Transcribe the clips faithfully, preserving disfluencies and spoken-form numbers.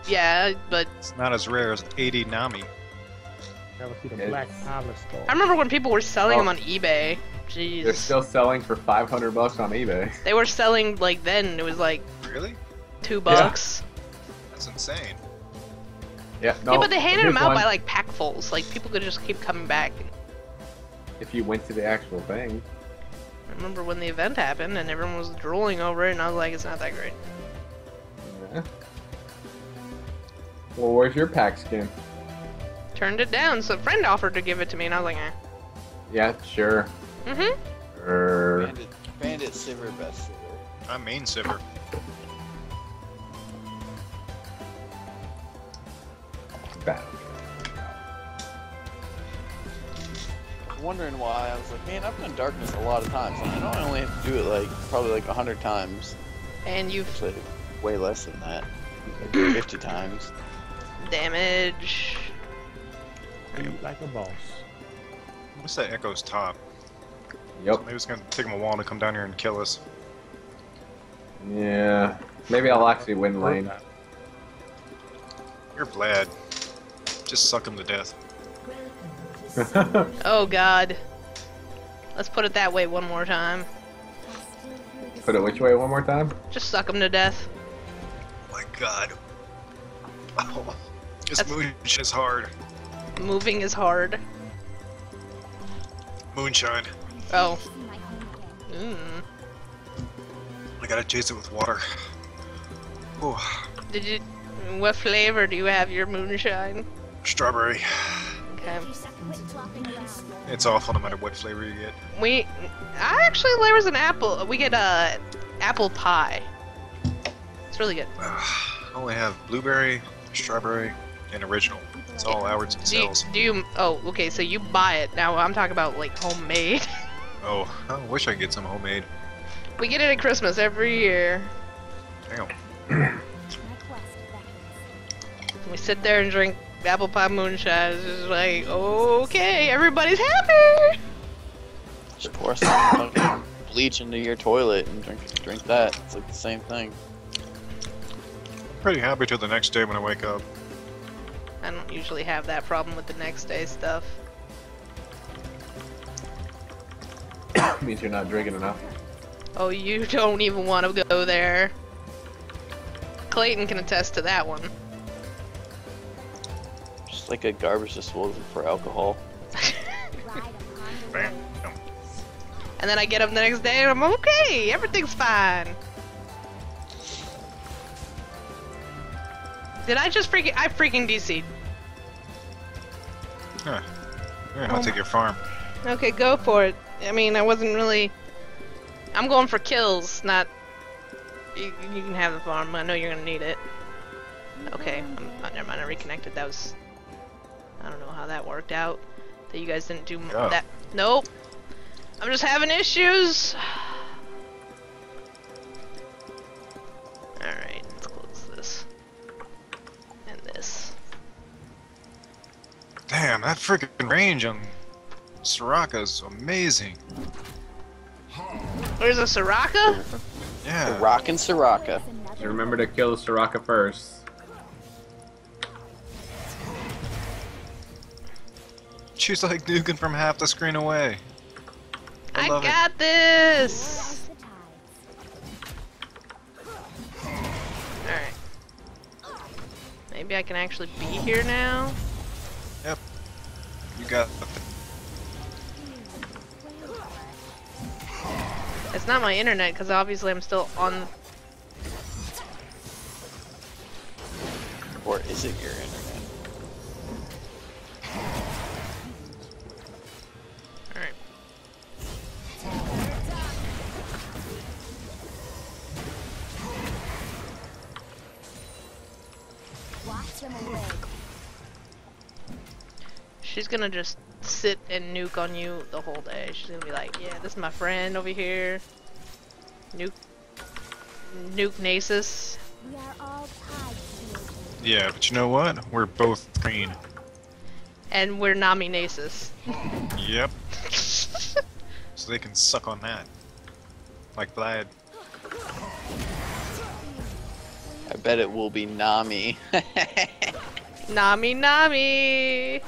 Yeah, but It's not as rare as eighty Nami. Never see the It's- Black Palace store. I remember when people were selling Oh. them on eBay. Jeez. They're still selling for five hundred bucks on eBay. They were selling like then. It was like Really? two bucks. That's insane. Yeah, no. Yeah, but they handed here's them out one. by like packfuls. Like people could just keep coming back. If you went to the actual thing. I remember when the event happened and everyone was drooling over it, and I was like, it's not that great. Yeah. Well, where's your pack skin? Turned it down, so a friend offered to give it to me, and I was like, eh. Yeah, sure. Mm-hmm. Er, Bandit, Bandit Sivir, best Sivir. I'm main Sivir. bad. I'm wondering why. I was like, man, I've done Darkness a lot of times, and I know I only have to do it like probably like a hundred times. And you've Actually, way less than that. Like fifty times. damage. Eat like a boss. What's that Echo's top? Yep. Maybe it's gonna take him a while to come down here and kill us. Yeah. Maybe I'll actually win lane. You're Vlad. Just suck him to death. Oh god. Let's put it that way one more time. Put it which way one more time? Just suck him to death. Oh my god. Oh, this That's- moonshine is hard. Moving is hard. Moonshine. Oh. Mm. I gotta chase it with water. Oh, Did you... What flavor do you have your moonshine? strawberry. Okay. It's awful no matter what flavor you get. We... I actually, there was an apple... We get a... apple pie. It's really good. I only have blueberry, strawberry, and original. It's all Albertson Do you, sells. do you... Oh, okay, so you buy it. Now, I'm talking about, like, homemade. Oh, I wish I could get some homemade. We get it at Christmas every year. Damn. We sit there and drink apple pie moonshine. It's just like, okay, everybody's happy! Just pour some fucking bleach into your toilet and drink drink that. It's like the same thing. Pretty happy till the next day when I wake up. I don't usually have that problem with the next day stuff. Means you're not drinking enough. Oh, you don't even want to go there. Clayton can attest to that one. Just like a garbage disposal for alcohol. Bam. And then I get up the next day and I'm okay, everything's fine. Did I just freaking- I freaking D C'd. Huh. Yeah, I'm gonna take your farm. Okay, go for it. I mean, I wasn't really... I'm going for kills, not... You, you can have the farm, I know you're gonna need it. Okay, I'm, oh, never mind, I reconnected, that was... I don't know how that worked out. That you guys didn't do m Oh. that... Nope! I'm just having issues! Alright, let's close this. And this. Damn, that freaking range on Soraka is amazing. There's a Soraka? Yeah. Rockin' Soraka. So remember to kill the Soraka first. She's like nuking from half the screen away. I I love it. got this! Alright. Maybe I can actually be here now? You got the It's not my internet, because obviously I'm still on... Or is it your internet? Alright. She's gonna just sit and nuke on you the whole day. She's gonna be like, yeah, this is my friend over here. Nuke... Nuke Nasus. We are all tied to Yeah, but you know what? We're both green. And we're Nami Nasus. Yep. So they can suck on that. Like Vlad. I bet it will be Nami. Nami Nami!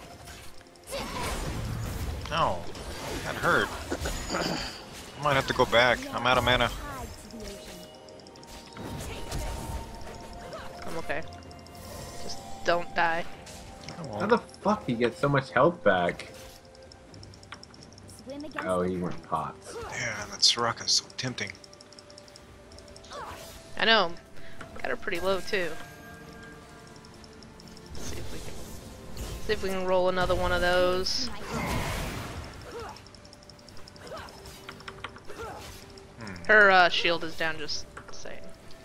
No, that hurt. I might have to go back. I'm out of mana. I'm okay. Just don't die. I How won't. the fuck he gets so much health back? Swim against Oh, the he current. went pots. Yeah, that Soraka's so tempting. I know. Got her pretty low too. Let's see if we can see if we can roll another one of those. Her uh, shield is down, just saying.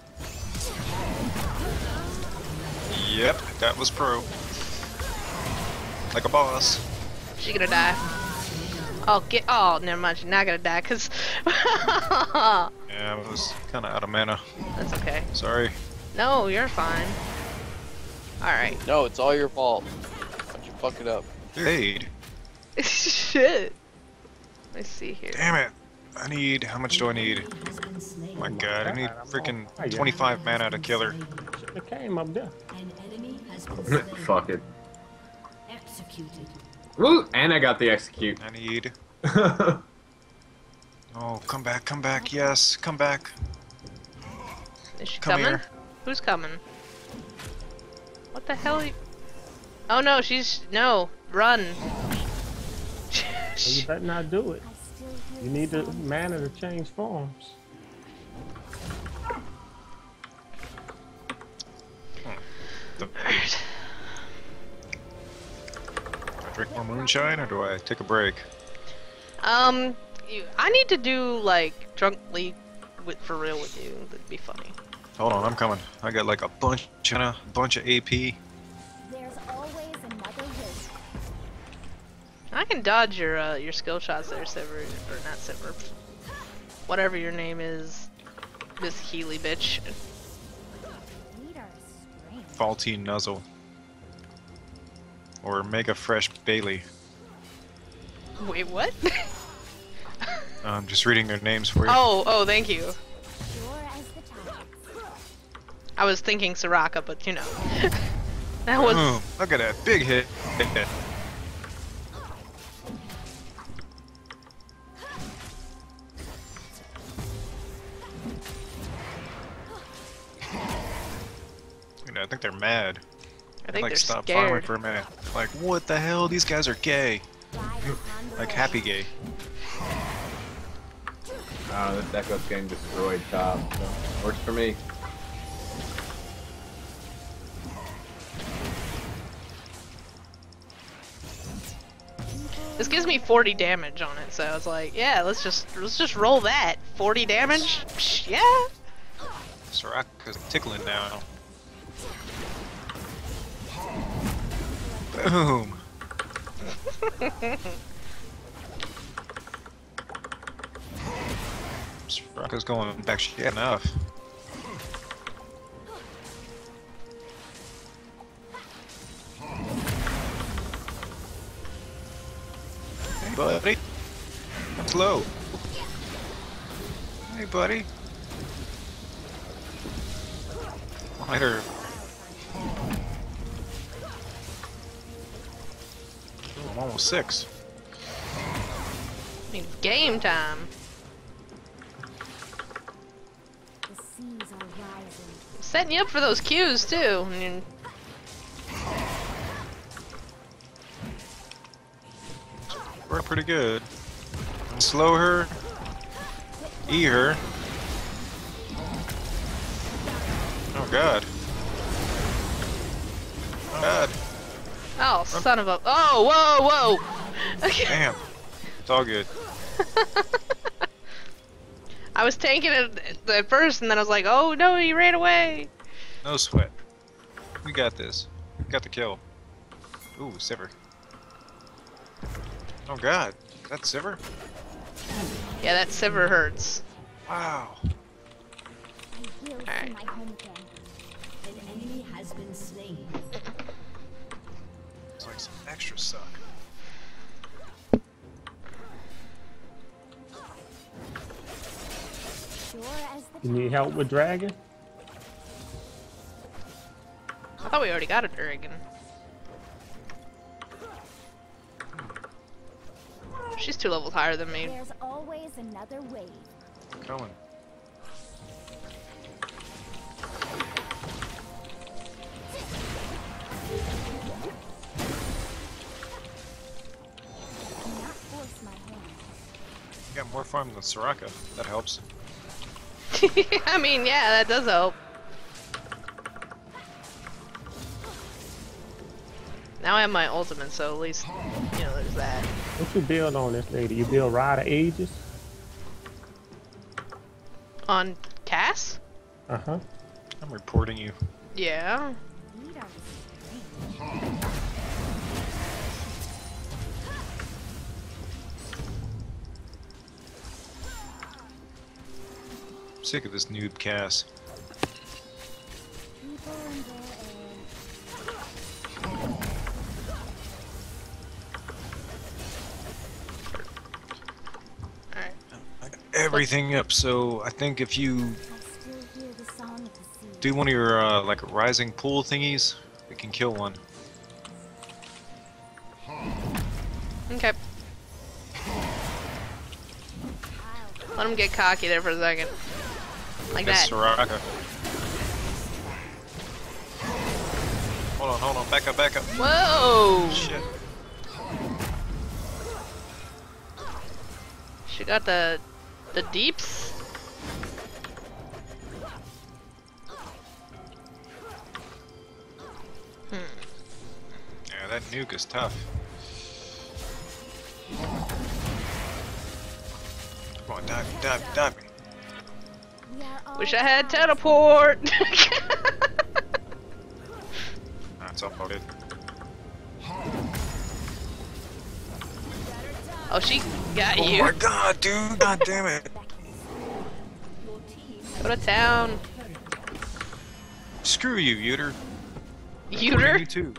Yep, that was pro. Like a boss. She gonna die. Oh, get. Oh, never mind. She's not gonna die, cause. Yeah, I was kind of out of mana. That's okay. Sorry. No, you're fine. All right. No, it's all your fault. Why'd you fuck it up? Fade. Shit. Let's see here. Damn it. I need. How much do I need? Oh my god, I need freaking twenty-five mana to kill her. Should've have came up there. An enemy has been slain. Fuck it. Executed. Woo! And I got the execute. I need. Oh, come back, come back, yes, come back. Is she Come coming? here. Who's coming? What the hell? Are you... Oh no, she's no. Run. So you better not do it. I still hear You the need the sound. mana to change forms. The, do I drink more moonshine or do I take a break? Um, you, I need to do like drunk league with for real with you. That'd be funny. Hold on, I'm coming. I got like a bunch, a bunch of A P. There's always another way. I can dodge your uh, your skill shots there, Sivir, or not Sivir. Whatever your name is, Miss Healy bitch. Leaders strange. Faulty Nuzzle. Or Mega Fresh Bailey. Wait, what? I'm just reading their names for you. oh, oh, thank you. Sure as the tides. I was thinking Soraka, but you know, that was. Boom. Look at that big hit. I think they're mad. I They think like they're stop farming scared. for a minute. Like, what the hell? These guys are gay. Ride upon the Like way. happy gay. Oh, this Echo's getting destroyed top. So works for me. This gives me forty damage on it, so I was like, yeah, let's just let's just roll that. forty damage? Psh, yeah. Soraka's tickling now. Boom. Soraka's going back. She had enough. Hey, buddy. That's low. Hey, buddy. Hit her. Ooh, I'm almost six. I mean, game time. The seas are rising. Setting you up for those cues too. I mean, We're pretty good. Slow her. E her. Oh god. Oh god. oh, son of a. Oh, whoa, whoa. Damn. It's all good. I was tanking it at first, and then I was like, oh no, he ran away. No sweat. We got this. We got the kill. Ooh, Sivir. Oh god. That's Sivir? Yeah, that Sivir hurts. Wow. I will see Alright. my home again. An enemy has been slain. It's like some extra suck. Sure as the You need help with dragon? I thought we already got a dragon. She's two levels higher than me. There's always another wave. Coming. Do not force my hand. You got more farm than Soraka. That helps. I mean, yeah, that does help. Now I have my ultimate, so at least, you know, there's that. What you build on this lady? You build Rider Aegis? On Cass? Uh-huh. I'm reporting you. Yeah. These are the strange. I'm sick of this noob Cass. People and their Alright. Everything up, so I think if you I still hear the song of the sea. do one of your uh, like rising pool thingies, we can kill one. Okay. Let him get cocky there for a second. Like That's that. Soraka. Hold on, hold on, back up, back up. Whoa! Shit. She got the the deeps. Hmm. Yeah, that nuke is tough. Come on, dive, dive, dive me. We are all Wish I had tied. teleport. That's uploaded. Oh, she got Oh you. my god, dude! God damn it! Go to town. Screw you, Uter. Uter? You too.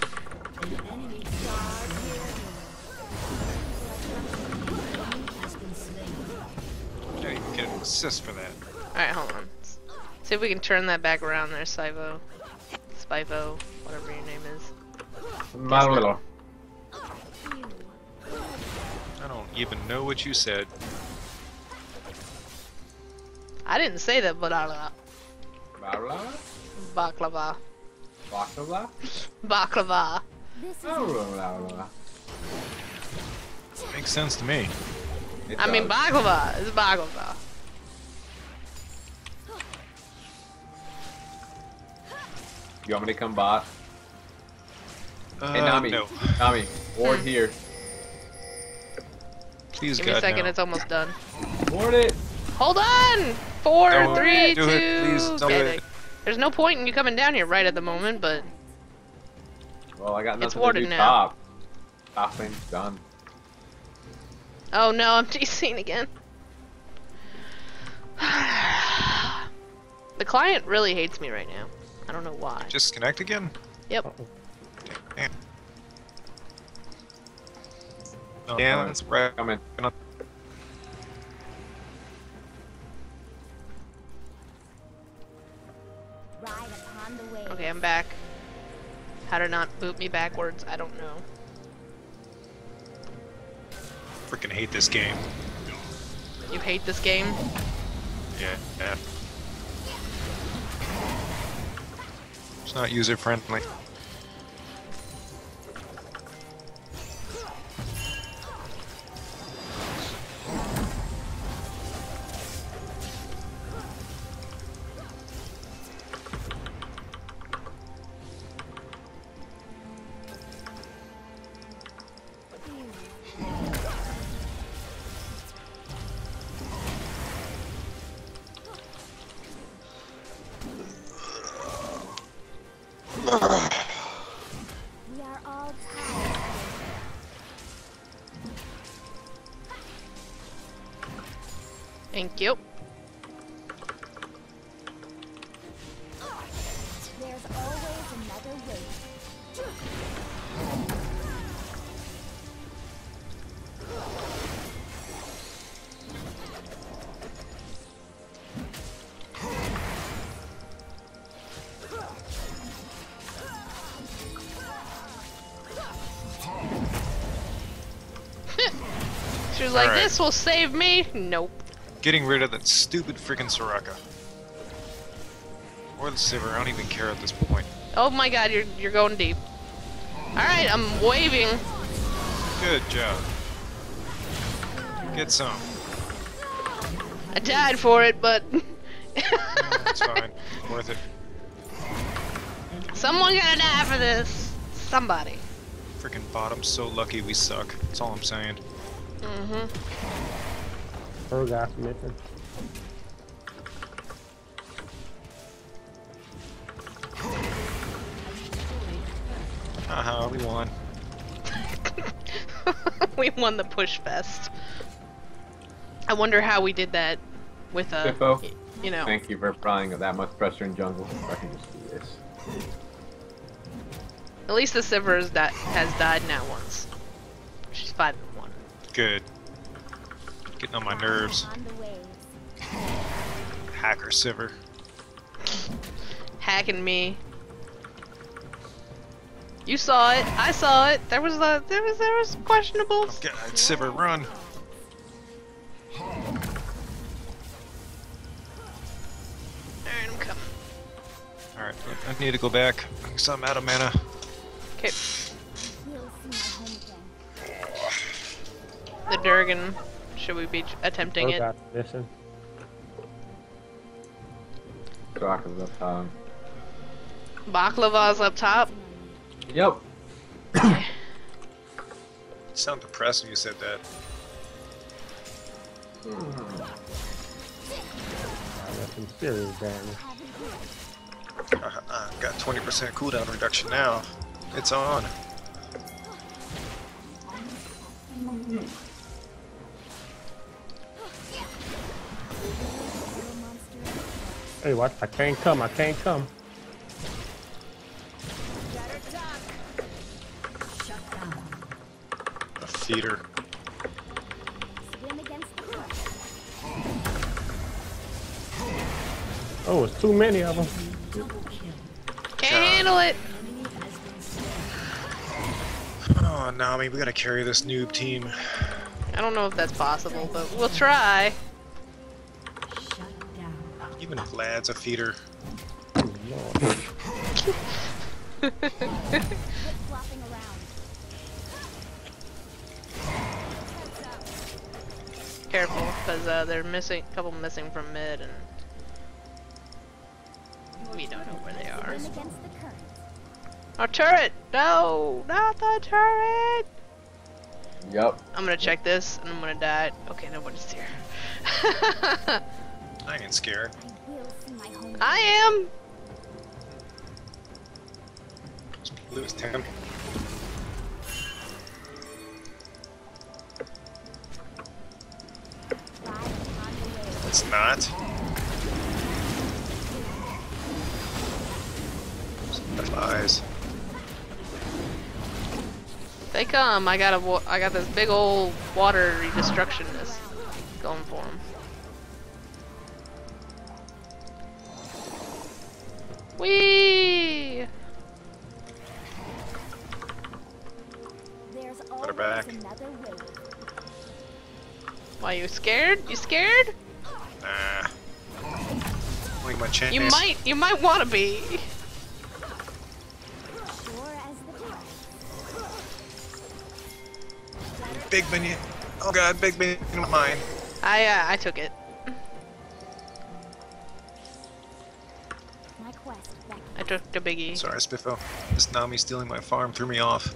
Yeah, you get an assist for that. Alright, hold on. See if we can turn that back around there, Spivo. Spivo, whatever your name is. Marlo. I don't even know what you said. I didn't say that, but I Marla? baklava. Baklava? Baklava. This is Marla. Makes sense to me. It I mean does. baklava. It's baklava. You want me to come bot? Uh, Hey Nami. no. Nami, ward here. Please, Give me a God, second, no. it's almost done. Ward it! Hold on! Four, Don't three, do two. it, please, don't do Okay. it. There's no point in you coming down here right at the moment, but Well, I got It's nothing to warded do now. top. Top thing's done. oh no, I'm TCing again. The client really hates me right now. I don't know why. Just connect again? Yep. Damn. Oh, yeah, that's right. Come in. ride upon the wave. Okay, I'm back. How to not boot me backwards, I don't know. Freaking hate this game. You hate this game? Yeah, yeah. It's not user friendly. We are all tied. Thank you. There's always another wave. She was like, Alright. this will save me. Nope. Getting rid of that stupid freaking Soraka. Or the Sivir, I don't even care at this point. Oh my god, you're you're going deep. Alright, I'm waving. Good job. Get some. I died for it, but That's fine. Worth it. someone gotta die for this. Somebody. Freaking bottom's so lucky we suck. That's all I'm saying. Mm-hmm. Urgot's missing. Haha, we won. We won the push fest. I wonder how we did that with a, Biffo, y- you know. thank you for applying that much pressure in jungle. I can just do this. At least the Sivir has, di has died now once. She's five and one. Good. Getting on my nerves. On the waves. Hacker Sivir. Hacking me. You saw it. I saw it. There was a there was there was questionables. God, Sivir, run. Alright, I'm coming. Alright, I need to go back. Because I'm out of mana. Okay, We'll see my home again. the Durgan. Should we be attempting it? Urgot's missing. Soraka's up top. Baklava's up top. Yep. You sound depressed when you said that. I got some serious damage. Uh, uh, got twenty percent cooldown reduction now. It's on. Hey, what? I can't come. I can't come. Shut down. A feeder. Swim against the current. Oh, it's too many of them. Double kill. Can't handle it. Enemy has been slain. Oh, Nami, we gotta carry this noob team. I don't know if that's possible, but we'll try. Shut down. Even Vlad's a feeder. Oh, Lord. Flip-flopping around. Careful, because uh, they're missing a couple missing from mid, and we don't know where they are. Swim against the current. Our turret! No, not the turret! Yep. I'm gonna check this, and I'm gonna die. Okay, nobody's here. I ain't scared. I will see my home I am. Lose ten. ride upon the waves. It's not. Lies. They come. I got a. wa- I got this big old watery destructionist going for them. Whee! There's her always back. another wave. Why you scared? You scared? Nah. Like my chance. You might. You might want to be. Sure as the current. Big minion. Oh god, big minion of mine. I. Uh, I took it. My quest back. I took the biggie. Sorry, Spiffo. This Nami stealing my farm threw me off.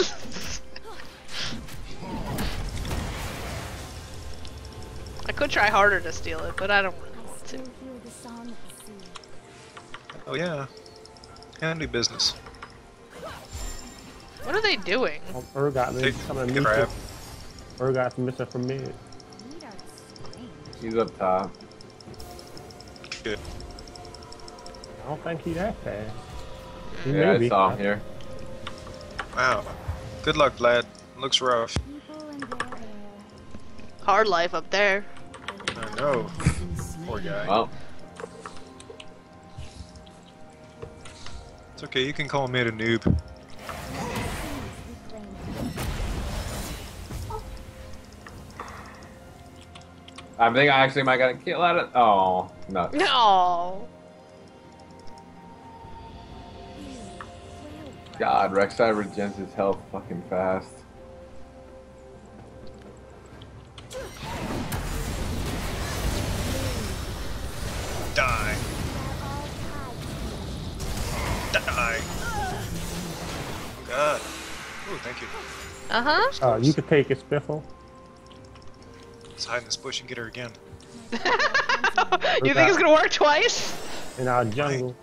I could try harder to steal it, but I don't really I want to. still hear the song of the sea. Oh yeah. Handy business. What are they doing? Oh, Urgot Take, is coming to take meet her you. out. Urgot's missing from mid. Meat are strange. He's up top. Good. I don't think he that fast. He Yeah, may be. I saw him here. Wow. Good luck, Vlad. Looks rough. People and their air. Hard life up there. I know. Has been slain. Poor guy. Well, It's okay, you can call me a noob. Seas reclaim. I think I actually might got a kill out of. Oh, no. No. God, Rek'Sai regens his health fucking fast. Die. Die. Oh god. Ooh, thank you. Uh huh. Uh, you could take it, Spiffle. Let's hide in this bush and get her again. You think it's gonna work twice? In our jungle.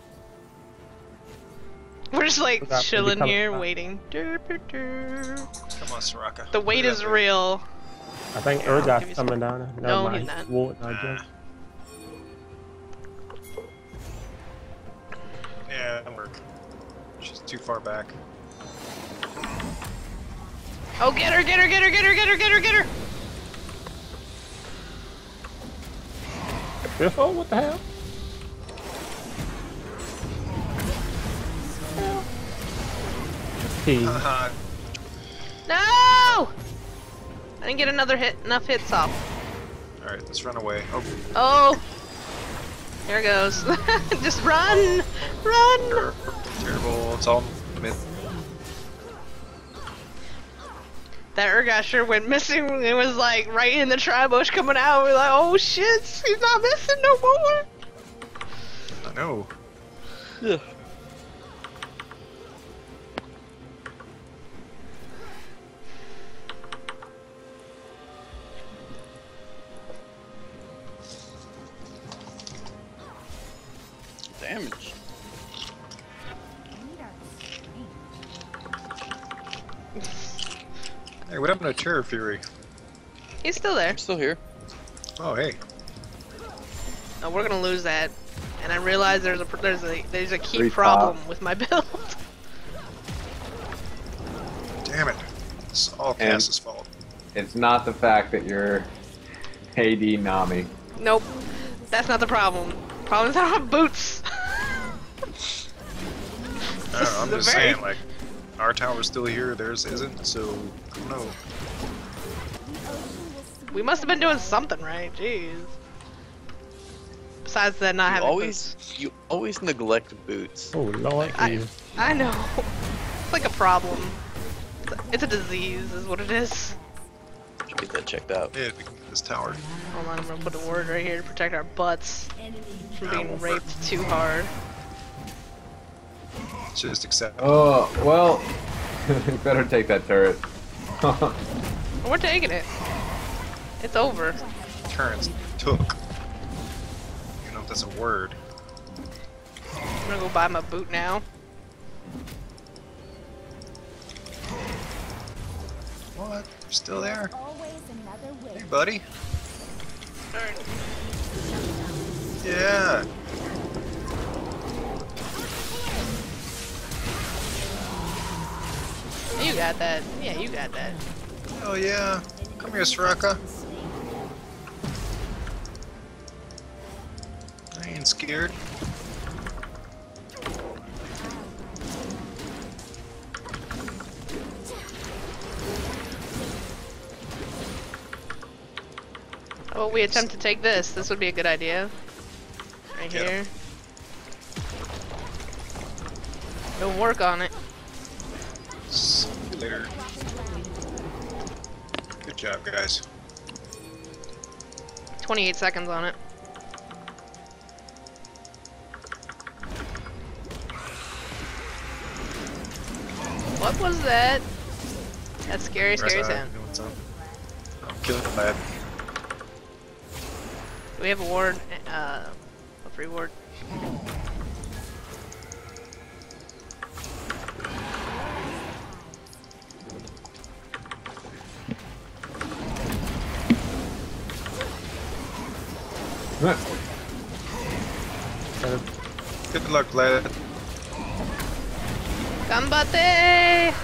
We're just like Forgot to chilling become- here, waiting. Dur, dur, dur. Come on, Soraka. The wait Look at is that. real. I think Give me Urgot's some- coming down there. Never No, mind. he's not. Ward in our Nah. jungle. Yeah, that'll work. She's too far back. Oh, get her, get her, get her, get her, get her, get her, get her. Spiffle? What the hell? T. Haha. No! I didn't get another hit, enough hits off. Alright, let's run away. Oh, Oh! There it goes. Just run! Run! ter- terrible. It's all mid. That Urgot sure went missing. It was like right in the tri-bush coming out. We're like, oh shit, he's not missing no more. I know. Yeah. Damage. We are strange. Hey, what happened to Terror Fury? He's still there. I'm still here. Oh, hey. Oh, we're gonna lose that. And I realize there's a there's a there's a key Three problem top. with my build. Damn it. It's all And- Cass's fault. It's not the fact that you're A D Nami. Nope, that's not the problem. Problem's I don't have boots. I don't know, I'm This just is a very- saying, like, our tower's still here, theirs isn't, so, I don't know. We must have been doing something right. Jeez. Besides that, not You having always, boots. you always neglect boots. Oh lord, I- you. I know. It's like a problem. It's a, it's a disease, is what it is. Should get that checked out. Yeah, we can get this tower. Hold on, I'm gonna put a word right here to protect our butts from I being won't raped too hard. Just accept. Oh, well, you better take that turret. We're taking it. It's over. Turns took. You know if that's a word. I'm gonna go buy my boot now. What? You're still there? Always another way. Hey, buddy. Yeah. You got that. Yeah, you got that. Oh yeah. Come here, Soraka. I ain't scared. How about we attempt to take this? This would be a good idea. Right Get 'em. here. Don't work on it. See you later. Good job, guys. twenty-eight seconds on it. What was that? That's scary, scary Rest, uh, sound. you know what's up. I'm killing the lad. Do we have a ward? Uh, a free ward? Good luck, lad. Combate!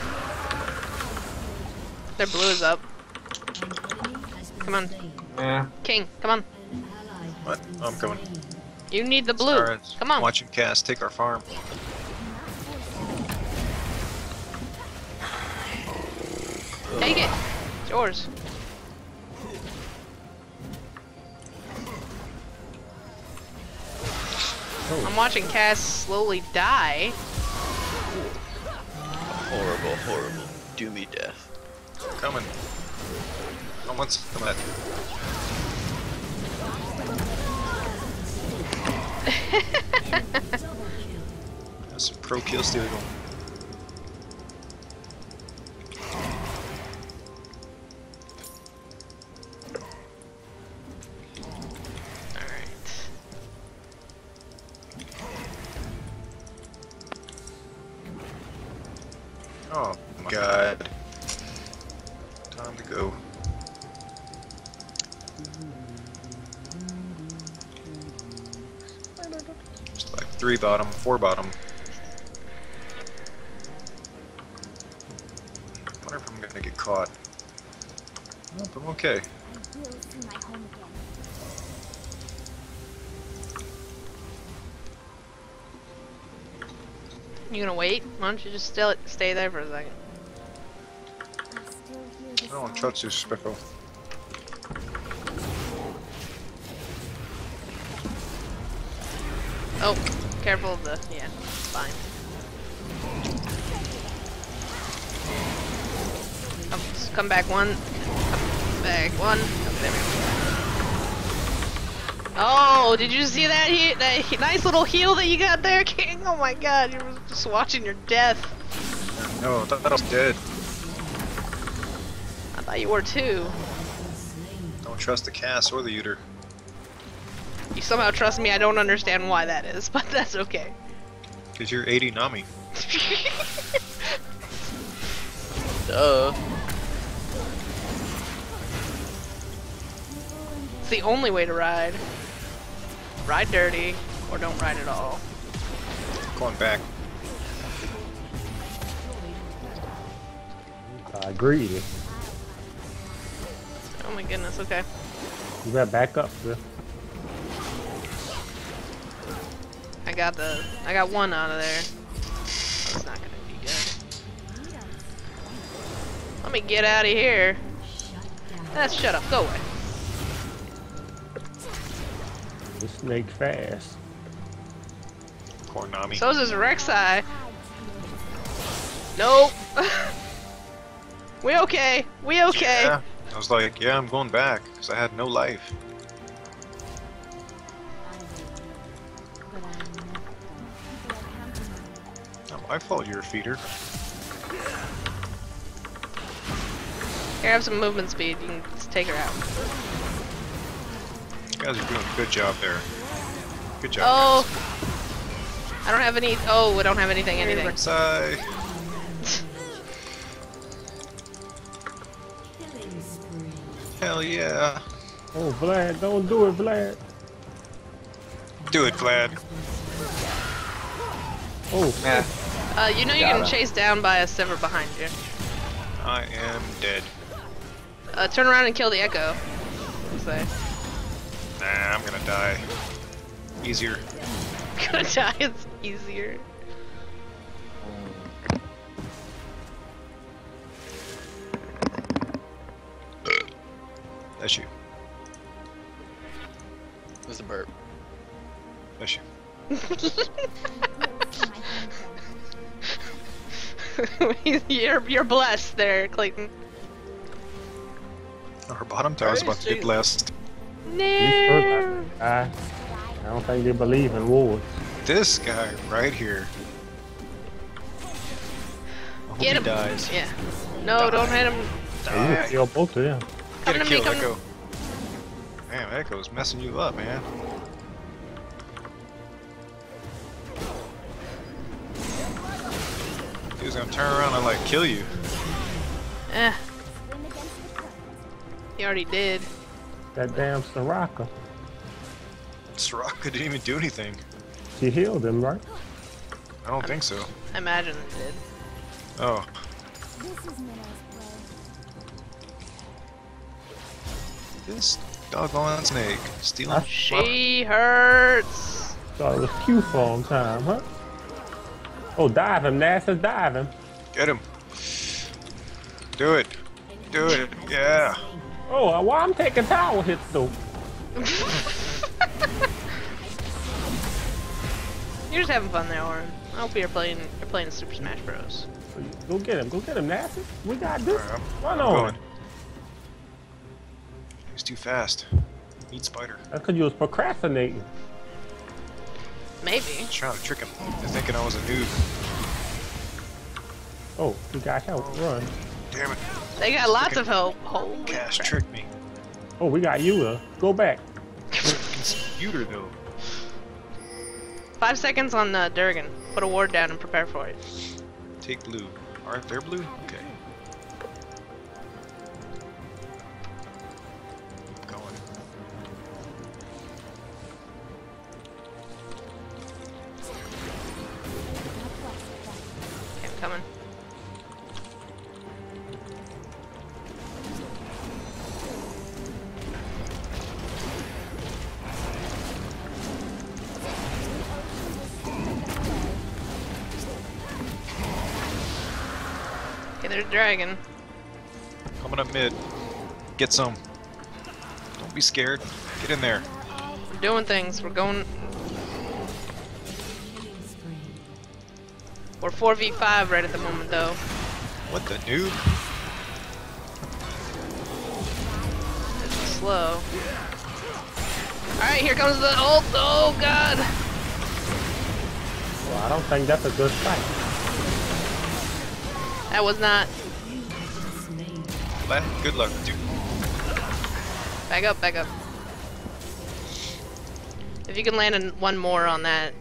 Their blue is up. Come on. Yeah. King, come on. What? Oh, I'm coming. You need the blue. Alright, Come on. Watching Cass take our farm. Take it. It's yours. watching Cass slowly die. Horrible, horrible, doomy death. Coming. Oh, what's coming at? That's a pro kill steal. Oh my god. Time to go. Just like three bottom, four bottom. I wonder if I'm gonna get caught. Nope, I'm okay. I will see my home again. You gonna wait? Why don't you just still stay there for a second? I still hear the I don't want to sound. touch this speckle. Oh, careful of the. Yeah, fine. Oh, just come back one. Come back one. Oh, there we go. Oh, did you see that he that he nice little heal that you got there, King? Oh my god, you were just watching your death. No, I thought I was dead. I thought you were too. Don't trust the Cass or the Uter. You somehow trust me, I don't understand why that is, but that's okay. Cause you're eighty Nami. Duh. It's the only way to ride. Ride dirty, or don't ride at all. Going back. I agree. Oh my goodness, okay. You better back up, sir. I got the, I got one out of there. That's not gonna be good. Let me get out of here. That's shut up, go away. The snake fast. Poor Nami. So's this Rek'Sai. Nope. We okay. We okay. Yeah. I was like, yeah, I'm going back because I had no life. Not my fault you're a feeder. Here, have some movement speed. You can just take her out. You guys are doing a good job there. Good job. Oh. I don't have any. Oh, I don't have anything. Guys. Anything. Rek'Sai. Hell yeah. Oh, Vlad, don't do it, Vlad. Do it, Vlad. Oh, Yeah. Uh, you know you're Got getting him. chased down by a Sever behind you. I am dead. Uh, turn around and kill the Echo. Say. Nah, I'm gonna die. Easier. Gonna die. It's easier. That's you. There's a burp. That's you. you're you're blessed there, Clayton. Our bottom tower's about to get blessed. these No. first I, I don't think they believe in wars. This guy right here. I hope Get he him. dies. Yeah. No, don't hit him. Hey, you can kill both of them. Get Come a to me, kill, come to- Echo. Damn, Echo's messing you up, man. He was gonna turn around and like kill you. Eh, Swim against the current. he already did. That damn Soraka. Soraka didn't even do anything. She healed him, right? I don't think so. I imagine he did. Oh, This is Minnow's play. this doggone snake stealing. Huh? She hurts. Thought it was Q phone time, huh? Oh, dive him, NASA's diving. Get him. Do it. Do it. Yeah. Oh, well, I'm taking tower hits though. You're just having fun there, Orin. I hope you're playing you're playing Super Smash Bros. Go get him. Go get him, Nasty. We got this. Alright, I'm, Run I'm on. going. He's too fast. Eat spider. That's because you was procrastinating. Maybe. I was trying to trick him. They're thinking I was a noob. Oh, we got help. Run. Damn it. They got lots of help. Holy Cash crap. tricked me. Oh, we got you. Uh, go back. Computer though. Five seconds on uh, Durgan. Put a ward down and prepare for it. Take blue. Alright, they're blue? Okay. Going. Okay, I'm coming. Okay, there's a dragon. Coming up mid. Get some. Don't be scared. Get in there. We're doing things. We're going. We're four v five right at the moment, though. What the noob? It's slow. Alright, here comes the ult. Oh, God. Well, I don't think that's a good fight. That was not. Lad, good luck, dude. Back up, back up. If you can land in one more on that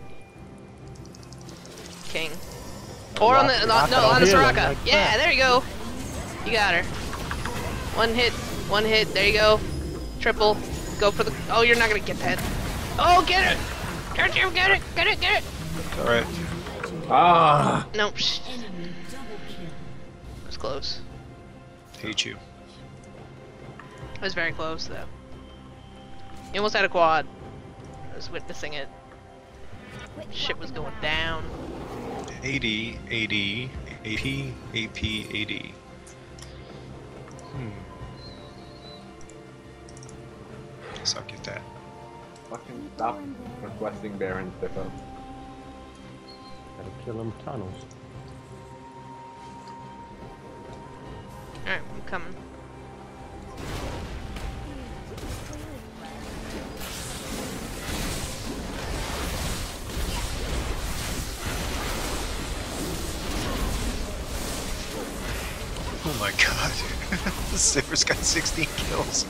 king. Or on the, no, Lock it no, on the here, Soraka. like Yeah, that. there you go. You got her. One hit, one hit, there you go. Triple. Go for the, oh, you're not gonna get that. Oh, get it! Get it, get it, get it, get it! Alright. Ah! Nope. Shh. It was close. Hate you. It was very close, though. You almost had a quad. I was witnessing it. Shit was going down. A D, A D, A P, A P, A D. Hmm. Guess I'll get that. Fucking stop requesting Baron Stifo. Gotta kill them tunnels. Alright, I'm coming. Oh my god. The Sivers got sixteen kills.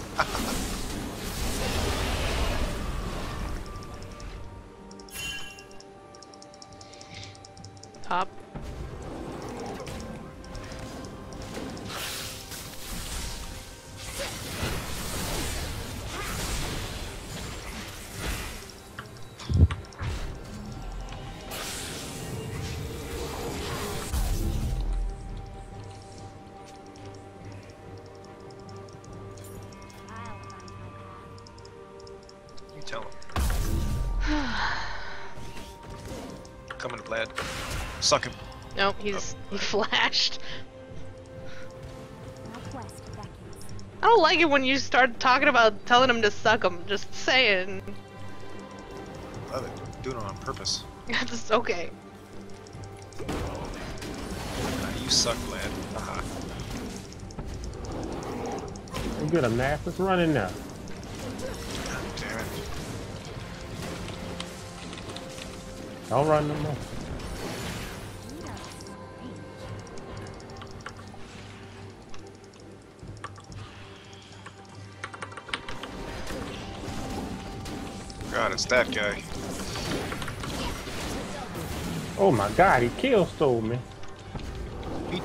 Top. You tell him. Coming, Vlad. Suck him. Nope, he's he flashed. My quest beckons. I don't like it when you start talking about telling him to suck him. Just saying. Love it. Doing it on purpose. It's okay. Ah, you suck, Vlad. Haha. You get a mass. Let's run in now. God damn it. Don't run no more. God, it's that guy. Oh my god, he kill stole me. He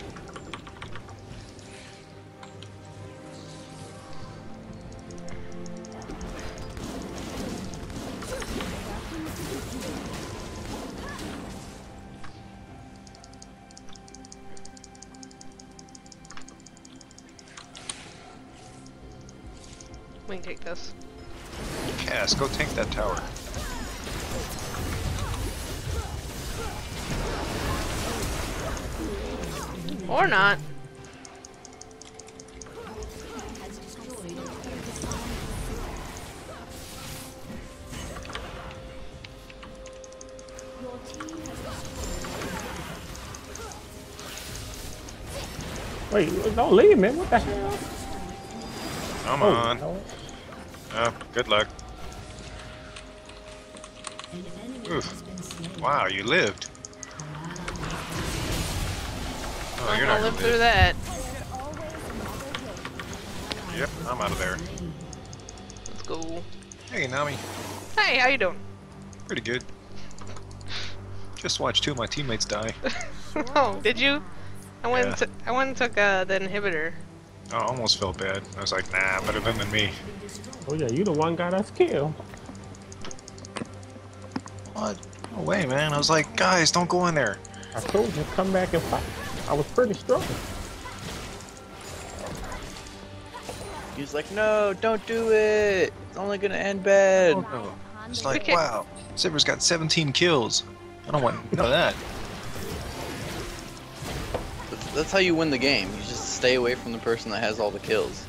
We can take this. Cass, go tank that tower. Or not. Wait, don't leave me. What the hell? Come Oh, on. no. Oh, good luck. An enemy Oof. has been slain. Wow, you lived. Oh, I'm you're gonna not live gonna through live. that. Yep, I'm out of there. Let's go. Hey, Nami. Hey, how you doing? Pretty good. Just watched two of my teammates die. Oh, did you? I went. Yeah. And t I went and took uh, the inhibitor. Oh, I almost felt bad. I was like, nah, better them than me. Oh yeah, you the one got us killed. What? No way, man. I was like, guys, don't go in there. I told you come back and fight. I was pretty strong. He was like, no, don't do it. It's only gonna end bad. Oh, no. It's like, Okay. wow, Sivers got seventeen kills. I don't want none of that. That's, that's how you win the game. You just stay away from the person that has all the kills.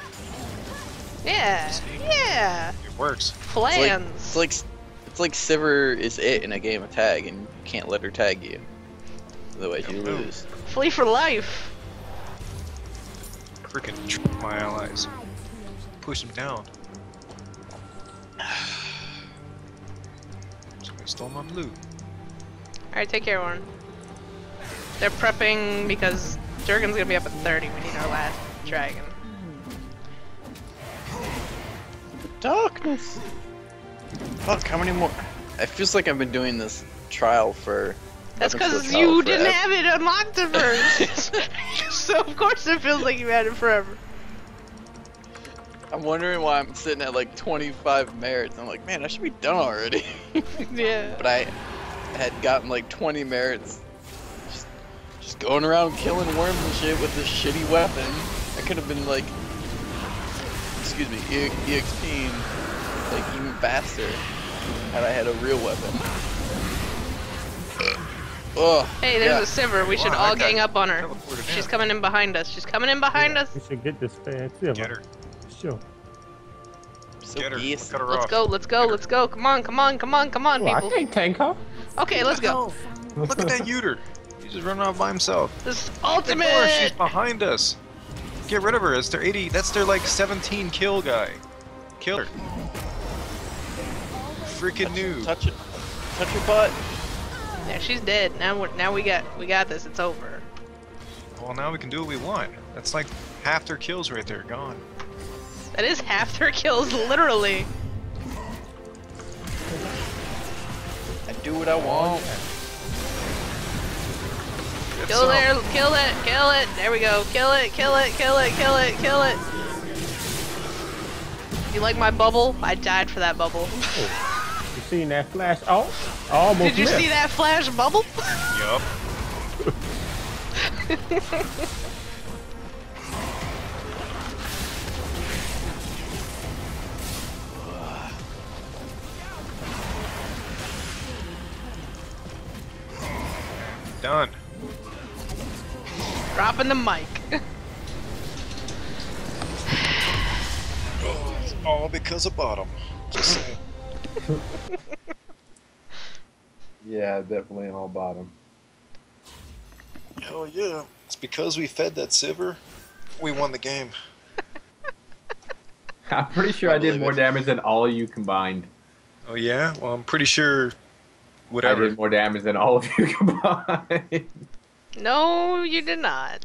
Yeah. See? Yeah. It works. It's like, Plans. it's like it's like Sivir is it in a game of tag, and you can't let her tag you. Otherwise, you Yep. lose. Flee for life. Freaking tr- my allies. Push them down. Somebody stole my blue. Alright, take care, Warren. They're prepping because Durgan's gonna be up at thirty. We need our last dragon. Darkness. Fuck, how many more? It feels like I've been doing this trial for. That's I've been because doing the you trial didn't forever. have it unlocked at first. So of course it feels like you had it forever. I'm wondering why I'm sitting at like twenty-five merits. I'm like, man, I should be done already. Yeah. But I had gotten like twenty merits. Just, just going around killing worms and shit with this shitty weapon. I could have been like, excuse me, E- EXPing like even faster had I had a real weapon. Ugh. Hey, there's a Sivir. We should Wow, all that guy gang up on her. teleported She's in. coming in behind us. She's coming in behind us. We should get this fan silver. Get her. Sure. So Get her. geese. Cut her Let's off. go, let's go, let's go. Come on, come on, come on, come on, Oh, I people. can't tank her. Okay, let's go. Look at that Uter. He's just running off by himself. This Ignore her, she's ultimate. behind us. Get rid of her. It's their eighty. That's their like seventeen kill guy. Kill her. Freaking noob. Touch it. Touch your butt. Yeah, she's dead. Now we're, now we got we got this. It's over. Well, now we can do what we want. That's like half their kills right there. Gone. That is half their kills, literally. I do what I want. Get Kill some. there, kill it, kill it. There we go. Kill it, kill it, kill it, kill it, kill it. You like my bubble? I died for that bubble. You seen that flash? Oh, I almost Did you missed. see that flash bubble? Yup. Done. Dropping the mic. It's all because of bottom. Just saying. Yeah, definitely all bottom. Hell yeah. It's because we fed that Sivir. We won the game. I'm pretty sure I I, did believe more it. damage than all of you combined. Oh yeah? Well, I'm pretty sure. I Whatever. did more damage than all of you combined. No, you did not.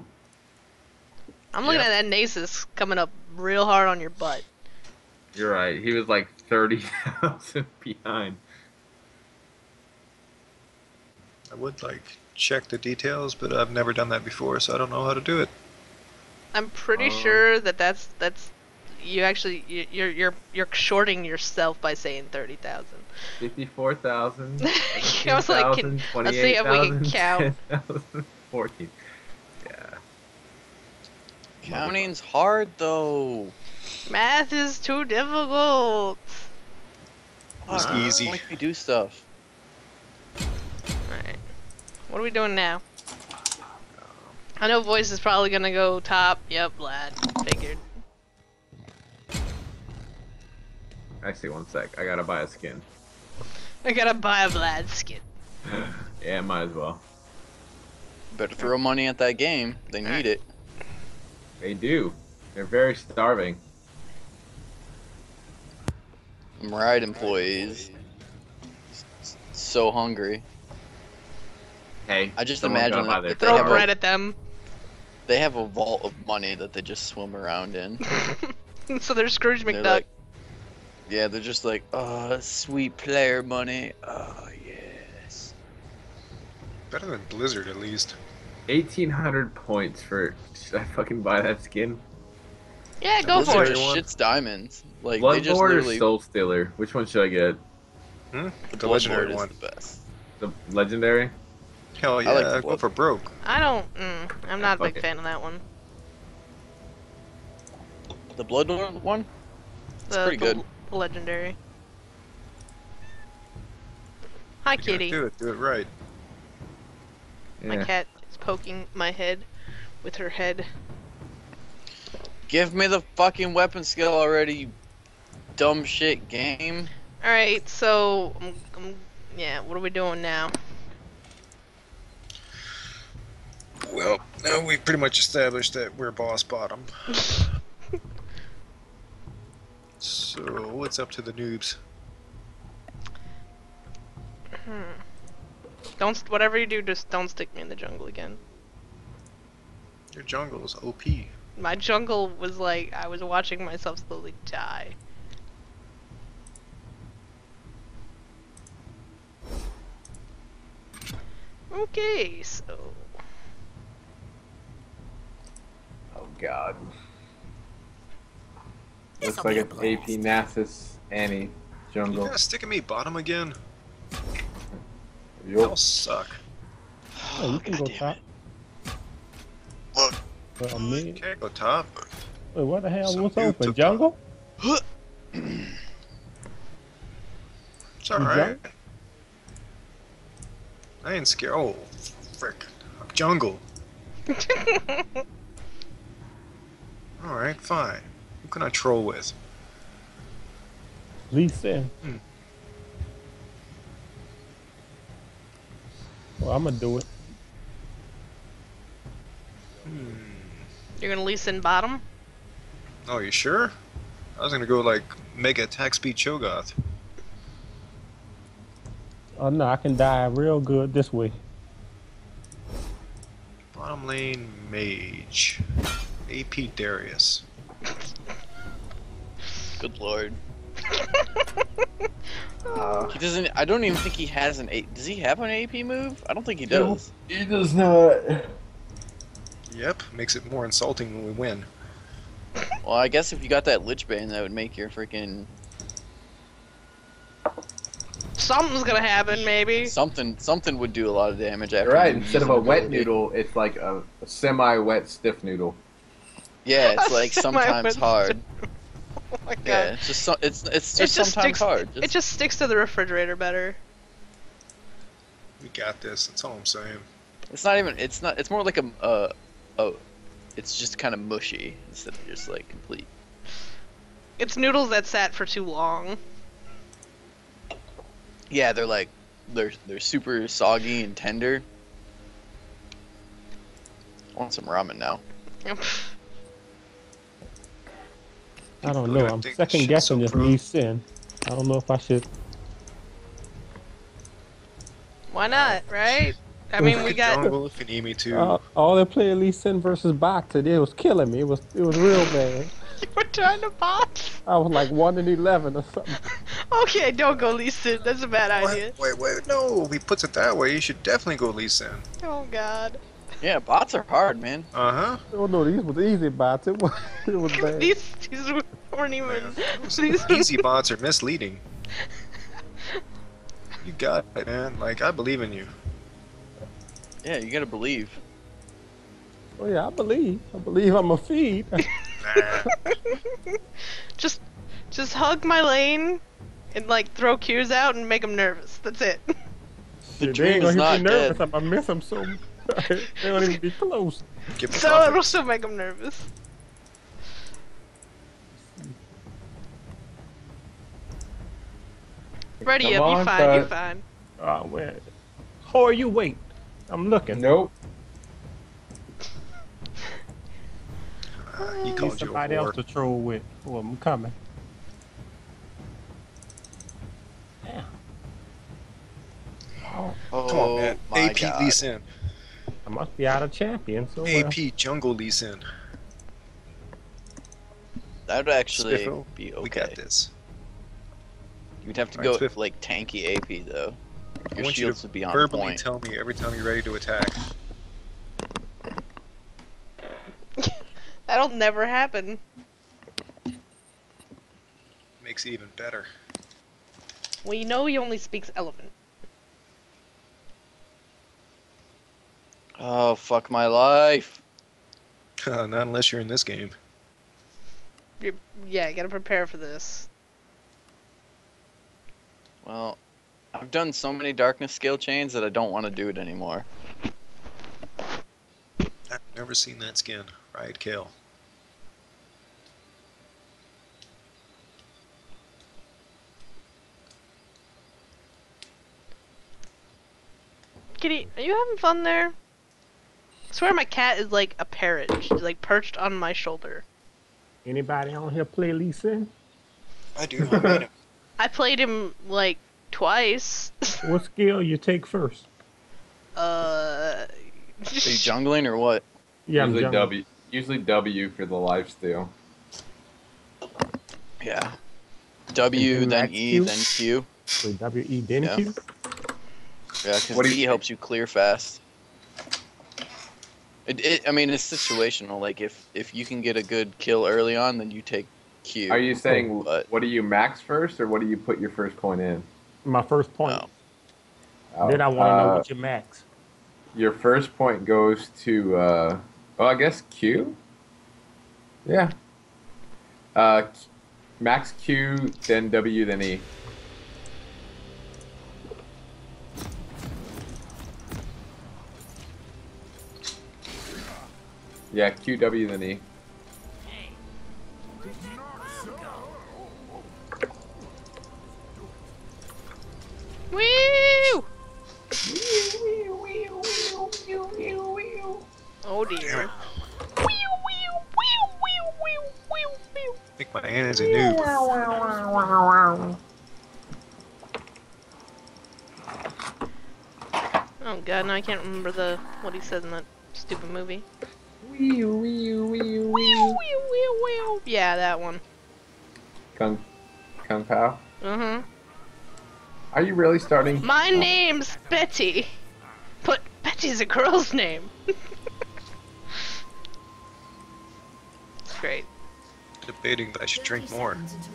I'm looking Yep. at that Nasus coming up real hard on your butt. You're right. He was like thirty thousand behind. I would like check the details, but I've never done that before, so I don't know how to do it. I'm pretty Oh. sure that that's that's you actually you- you're you're you're shorting yourself by saying thirty thousand. fifty-four thousand. I was like, can- let's see if we can count. fourteen. Yeah. Counting's hard though. Math is too difficult. It's Fuck, easy. Don't make me do stuff. Alright. What are we doing now? I know voice is probably gonna go top. Yep, lad. Figured. Actually, one sec. I gotta buy a skin. I gotta buy a Vlad skin. Yeah, might as well. Better throw money at that game. They need Alright. it. They do. They're very starving. Right, employees. S- So hungry. Hey, I just someone's imagine gotta buy that their if they Throw have bread a, at them. they have a vault of money that they just swim around in. So they're Scrooge They're McDuck. like, yeah, they're just like, oh, sweet player money. Oh, yes. Better than Blizzard, at least. eighteen hundred points for. Should I fucking buy that skin? Yeah, go for Blizzard it. just one. shits diamonds. Like, they just Bloodborne or literally. Soul Stealer? Which one should I get? Hmm? The, The legendary Bloodborne is one. the best. The legendary? Hell yeah, I like the go blood. for broke. I don't. Mm, I'm not a fuck big it. fan of that one. The Bloodborne one? It's The, pretty the good. l- legendary. Hi, You gotta kitty. Do it, do it right. My Yeah. cat is poking my head with her head. Give me the fucking weapon skill already, you dumb shit game. All right, so um, um, yeah, what are we doing now? Well, now we've pretty much established that we're boss bottom. So, what's up to the noobs? Hmm. Don't st- whatever you do, just don't stick me in the jungle again. Your jungle is O P. My jungle was like I was watching myself slowly die. Okay, so Oh god. Looks This'll like be a it's A P Nasus Annie You jungle. guys sticking me bottom again? Yup. Y'all suck. Oh, you can go God damn top. it. Look. Well, me. Can't go top. Wait, what the hell? Some What's dude open? took Jungle? It's You alright. I ain't scared. Oh, frick. Jungle. Alright, fine. Who can I troll with? Lee Sin. Hmm. Well, I'm gonna do it. Hmm. you're gonna lease in bottom. Oh, you sure? I was gonna go like mega attack speed Cho'Gath. Oh no, I can die real good this way. Bottom lane mage. A P Darius. Good lord. Uh, He doesn't. I don't even think he has an A. Does he have an A P move? I don't think he does. he does not. Yep, makes it more insulting when we win. Well, I guess if you got that Lich Bane, that would make your freaking Something's gonna happen, maybe. something. Something would do a lot of damage after. You're right. you Instead use of a an wet ability. noodle, it's like a, a semi-wet stiff noodle. Yeah, it's A like sometimes semi-wet hard. Oh my god. Yeah, it's just so, it's it's It just, just sometimes sticks. hard. It Just- just sticks to the refrigerator better. We got this. That's all I'm saying. It's not even. It's not. It's more like a. Uh, oh, it's just kind of mushy instead of just like complete. It's noodles that sat for too long. Yeah, they're like, they're they're super soggy and tender. I want some ramen now. I don't People know. gonna I'm think second shit's guessing so this pro. Lee Sin. I don't know if I should. Why not, right? I mean, we got. jungle if you need me to. Uh, all they played Lee Sin versus bots, and it was killing me. It was it was real bad. You were trying to box? I was like one in eleven or something. Okay, don't go Lee Sin. That's a bad idea. Wait, wait, wait, no. If he puts it that way, you should definitely go Lee Sin. Oh god. Yeah, bots are hard, man. Uh huh. Oh no, these was easy bots. It was it was bad. These these weren't even. Those These easy bots are misleading. You got it, man. Like, I believe in you. Yeah, you gotta believe. Oh yeah, I believe. I believe I'm a feed. Nah. just just hug my lane and like throw Q's out and make them nervous. That's it. The Shit, dream they ain't is gonna not hit me nervous. dead. I'm gonna miss them so. they don't even be close. Give me So it'll confidence. still make them nervous. Ready Come up, you on, fine, you bud. fine. Oh man. How are you? Wait. I'm looking. Nope. He Need called you a somebody else whore. to troll with. Oh, I'm coming. Damn. Oh Come on, man. my A P god. Lee Sin. I must be out of champion, so A well. P Jungle Lee Sin. That would actually Spiffo, be okay. we got this. You'd have to Alright, go Spiff. like tanky A P though. I Your want you shields to would be on verbally point. tell me every time you're ready to attack. That'll never happen. Makes it even better. Well, you know he only speaks elephant. Oh fuck my life. Not unless you're in this game. You're, yeah, you gotta prepare for this. Well, I've done so many darkness scale chains that I don't want to do it anymore. I've never seen that skin. Riot Kale. Kitty, are you having fun there? I swear my cat is like a parrot. She's like perched on my shoulder. Anybody on here play Lee Sin? I do not mean it. I played him like twice. What skill you take first? uh. Are you jungling or what? Yeah, I'm usually jumping. W. Usually W for the lifesteal. Yeah. W, And then then max E, Q? then Q. Wait, W E then Yeah. Q? Yeah, because What do E you- helps you clear fast. It, it, I mean, it's situational. Like, if if you can get a good kill early on, then you take Q. Are you saying But- what do you max first, or what do you put your first coin in? My first point. Oh. Oh, Then I want to know uh, what your max. Your first point goes to, uh, well, I guess Q? Yeah. Uh, max Q, then W, then E. Yeah, Q, W, then E. Woo! Oh dear. I think my Anna's a noob. Oh god, no, I can't remember the what he said in that stupid movie. Yeah, that one. Kung, Kung Pao. Uh huh. Are you really starting? My name's Betty. But Betty's a girl's name. It's great. Debating that I should drink more.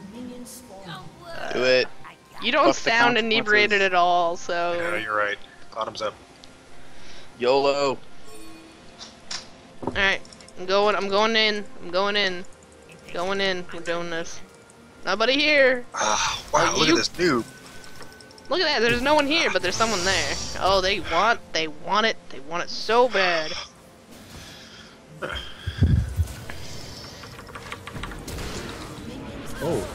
Do it. You don't Fuck the sound inebriated consequences. at all, so. Yeah, you're right. Bottoms up. YOLO. Alright, I'm going, I'm going in. I'm going in. Going in. We're doing this. Nobody here. Ah, wow, Oh, look you- at this noob. Look at that, there's no one here, but there's someone there. Oh, they want, they want it. They want it so bad. Oh,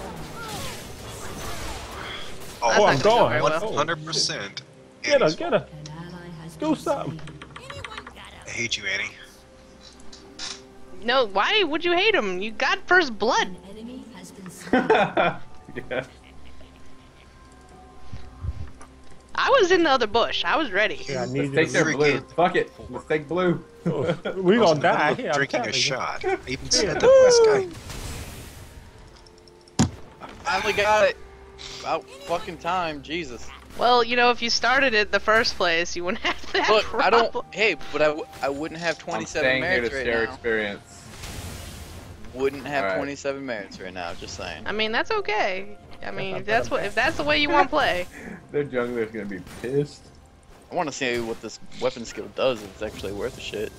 Oh, That's oh not I'm gonna go going. very well. one hundred percent. Get her, get her. An ally has Do been something. slain. I hate you, Annie. No, why would you hate him? You got first blood. An enemy has been slain. Yeah. I was in the other bush. I was ready. Yeah, I need you Let's take to their Freaking- blue. Fuck it. Let's take blue. We I was gonna in the middle die of here. I'm Drinking a telling you. shot. I even said that last guy. Finally got it. About fucking time, Jesus. Well, you know, if you started it the first place, you wouldn't have that Look, problem. I don't. Hey, but I, w- I wouldn't have I'm twenty-seven staying here to merits right share now. experience. Wouldn't have Alright. twenty-seven merits right now. Just saying. I mean, that's okay. I mean, not if that's bad. what if that's the way you want to play. Their jungler's gonna be pissed. I want to see what this weapon skill does. If it's actually worth a shit.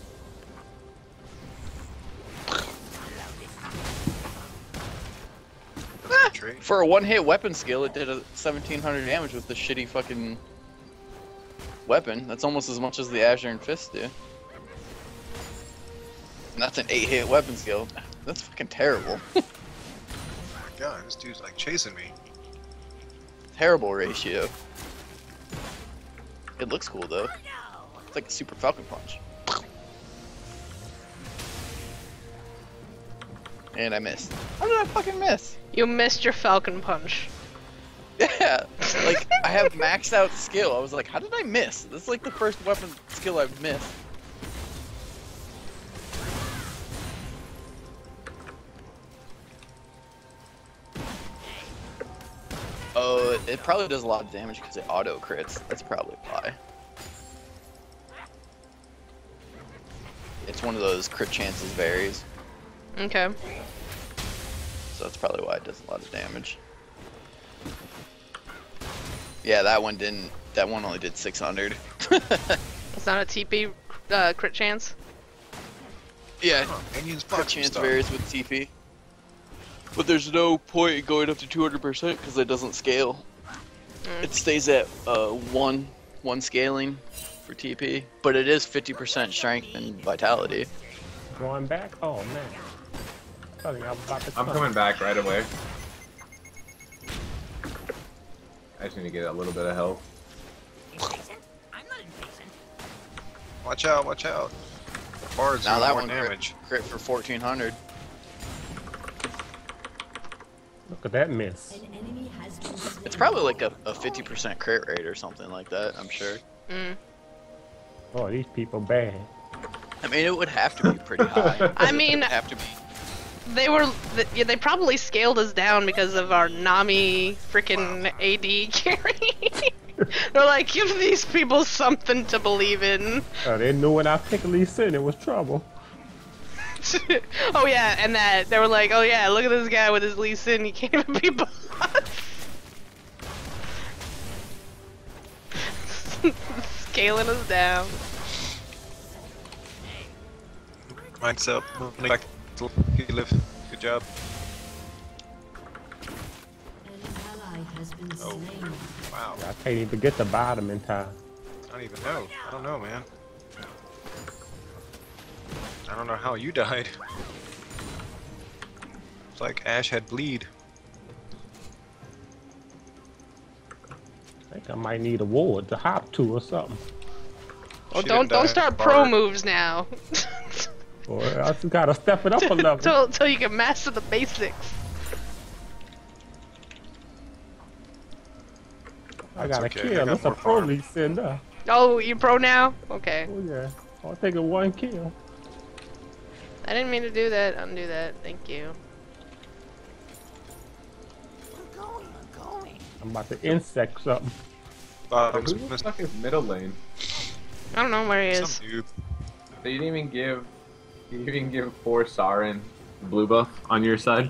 Trade. For a one-hit weapon skill, it did a seventeen hundred damage with the shitty fucking weapon. That's almost as much as the Azure and Fist do. And that's an eight-hit weapon skill. That's fucking terrible. Oh my god, this dude's like chasing me. Terrible ratio. It looks cool though. It's like a Super Falcon Punch. And I missed. How did I fucking miss? You missed your Falcon Punch. Yeah, like, I have maxed out skill. I was like, how did I miss? This is like the first weapon skill I've missed. Oh, it, it probably does a lot of damage because it auto crits. That's probably why. It's one of those crit chances varies, Okay. so that's probably why it does a lot of damage. Yeah, that one didn't. That one only did six hundred. It's not a T P uh, crit chance. Yeah, Oh, minions crit block chance stuff. varies with T P. But there's no point in going up to two hundred percent because it doesn't scale. Mm. It stays at uh, one, one scaling for T P, but it is fifty percent strength and vitality. Going back? Oh man. Tell you, I'm about to I'm come. coming back right away. I just need to get a little bit of health. Watch out, watch out. Bards Now do that more one damage. crit, crit for fourteen hundred. Look at that miss. An enemy has been slain. It's probably like a, a fifty percent crit rate or something like that, I'm sure. Mm. Oh, these people bad. I mean, it would have to be pretty high. I It mean- would have to be. They were, th yeah, they probably scaled us down because of our Nami freaking A D carry. They're like, give these people something to believe in. Uh, they knew when I picked Lee Sin, it was trouble. Oh yeah, and that they were like, oh yeah, look at this guy with his Lee Sin, he can't even be boss. Scaling us down. Mike's up. Moving back to you live. Good job. An ally has been Oh. slain. Wow. I can't even get the bottom in time. I don't even know. I don't know, man. I don't know how you died. It's like Ash had bleed. I think I might need a ward to hop to or something. Well, She don't didn't don't die. start Bard. pro moves now. Or I just gotta step it up a level. Till till you can master the basics. I That's got a okay, I kill. got It's a more pro farm. Lee Sin there. Oh, you pro now? Okay. Oh yeah. I'll take a one kill. I didn't mean to do that. Undo that. Thank you. I'm about to insect something. Bottom's Who the missing fuck is middle lane? I don't know where he is. some dude. They didn't even give. You didn't even give poor Saren blue buff on your side.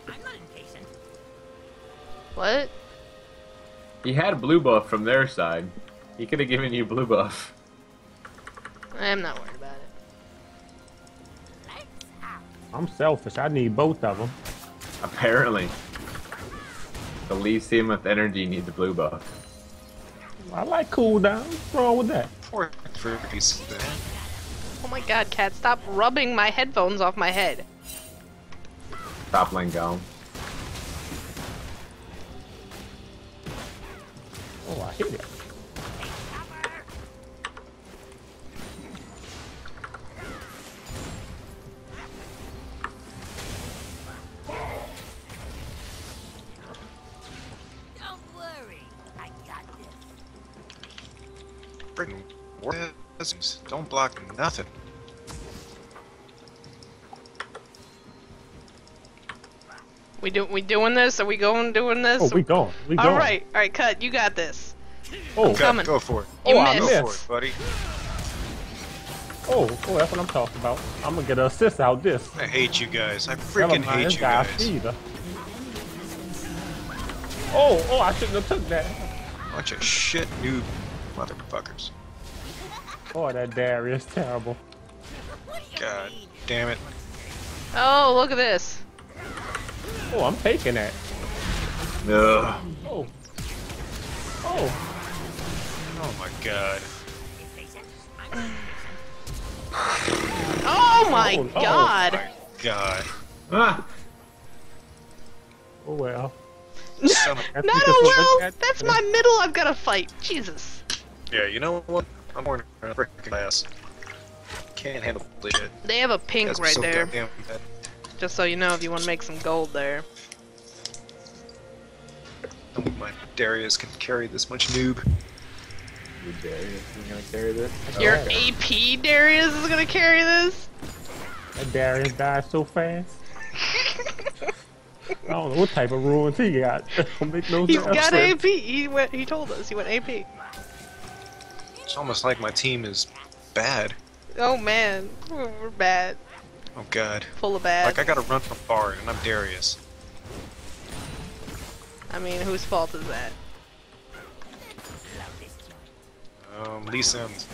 What? He had blue buff from their side. He could have given you blue buff. I'm not worried about it. I'm selfish. I need both of them. Apparently. The Lee Sin with energy needs the blue buff. I like cooldown. What's wrong with that? Poor freakies. Oh my god, cat, stop rubbing my headphones off my head. Top lane go. Oh, I hit it. Freaking orgasms. Don't block nothing. We do we doing this? Are we going doing this? Oh, we going. We going. All right, all right, cut. You got this. Oh, Go, coming. go for it. You Oh, I missed. Go missed. for it, buddy. oh, oh, that's what I'm talking about. I'm gonna get an assist out this. I hate you guys. I Never freaking mind, hate this you guy guys. feeder. Oh, oh, I shouldn't have took that. Bunch of shit noob motherfuckers. Oh, that Darius terrible. God damn it. Oh, look at this. Oh, I'm taking that. Ugh. Oh. Oh. Oh my god. Oh my Oh, oh. god. My god. Ah! Oh well. Son of- That's Not because a we well. looked at- That's my middle. I've got to fight. Jesus. Yeah, you know what? I'm wearing a freaking ass. Can't handle this shit. They have a pink Guys are right so there. goddamn bad. Just so you know, if you want to make some gold there. I don't think my Darius can carry this much noob. You Darius is gonna carry this? Your Oh. A P Darius is gonna carry this? That Darius died so fast. I don't know what type of ruins he got. Don't make no He's sense. got A P. He went. He told us he went A P. It's almost like my team is bad. Oh man, we're we're bad. Oh god. Full of bad. Like I gotta run from far, and I'm Darius. I mean, whose fault is that? Um, Lee Sims.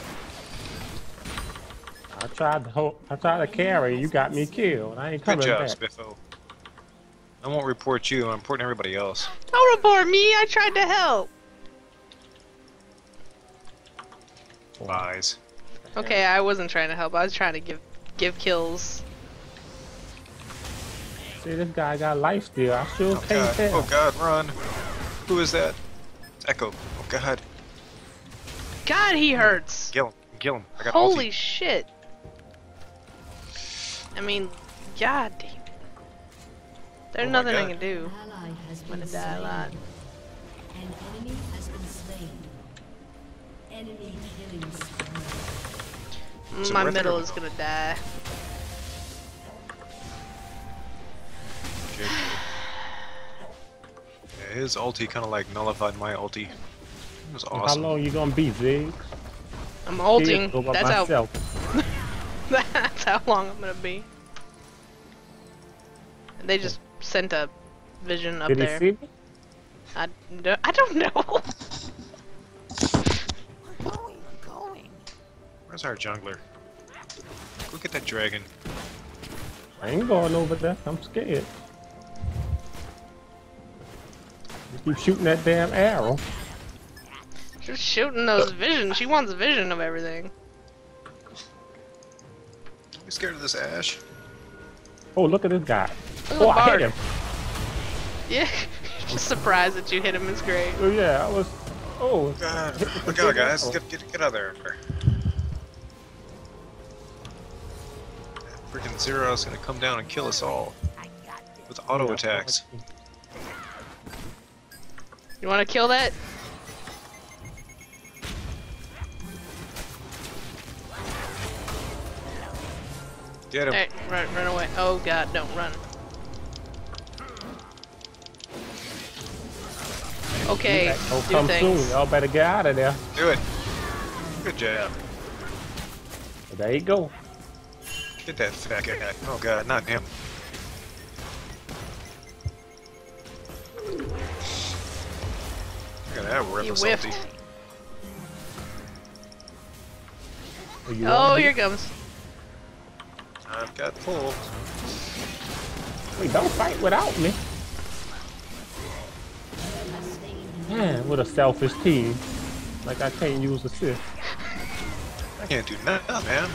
I tried to hold, I tried to carry. You got me killed. I ain't Good coming job, back. Spiffo. I won't report you. I'm reporting everybody else. Don't report me. I tried to help. Lies. Okay, I wasn't trying to help. I was trying to give give kills. See, this guy got life steal. I sure Oh can't god. tell. Oh god, run. Who is that? It's Echo. Oh god. God, he hurts. Kill him. Kill him. I got Holy ulti. shit. I mean, god damn. There's Oh my nothing I God. can do. An ally has I'm gonna been die a lot. slain. An enemy has been slain. Enemy killing spree. So My we're at the middle river. is gonna die. Good. Yeah, his ulti kind of like nullified my ulti. It was How awesome. long you gonna be, Ziggs? I'm Here, ulting. go by That's how. myself. That's how long I'm gonna be. They just sent a vision up Did he there. see me? I, no- I don't know. Where's our jungler? Go get that dragon. I ain't going over there. I'm scared. You keep shooting that damn arrow. She's shooting those visions. She wants vision of everything. Don't be scared of this Ash. Oh, look at this guy. Look at Oh, the I hit bard. him. Yeah. Just surprised that you hit him is great. Oh yeah, I was. Oh, God. hit me with Look the out, big guys. arrow. Get, get, get out of there. That freaking Zero's gonna come down and kill us all. With auto attacks. You want to kill that? Get him. Hey, run, run away. Oh god, don't run. Okay, Oh, do come things. soon. Y'all better get out of there. Do it. Good job. There you go. Get that fat guy. Oh god, not him. Look at that He worthless whiffed. ulti. Oh, you Oh, want me? here comes. I've got pull. Wait, don't fight without me. Man, what a selfish team. Like I can't use assist. I can't do nothing, man.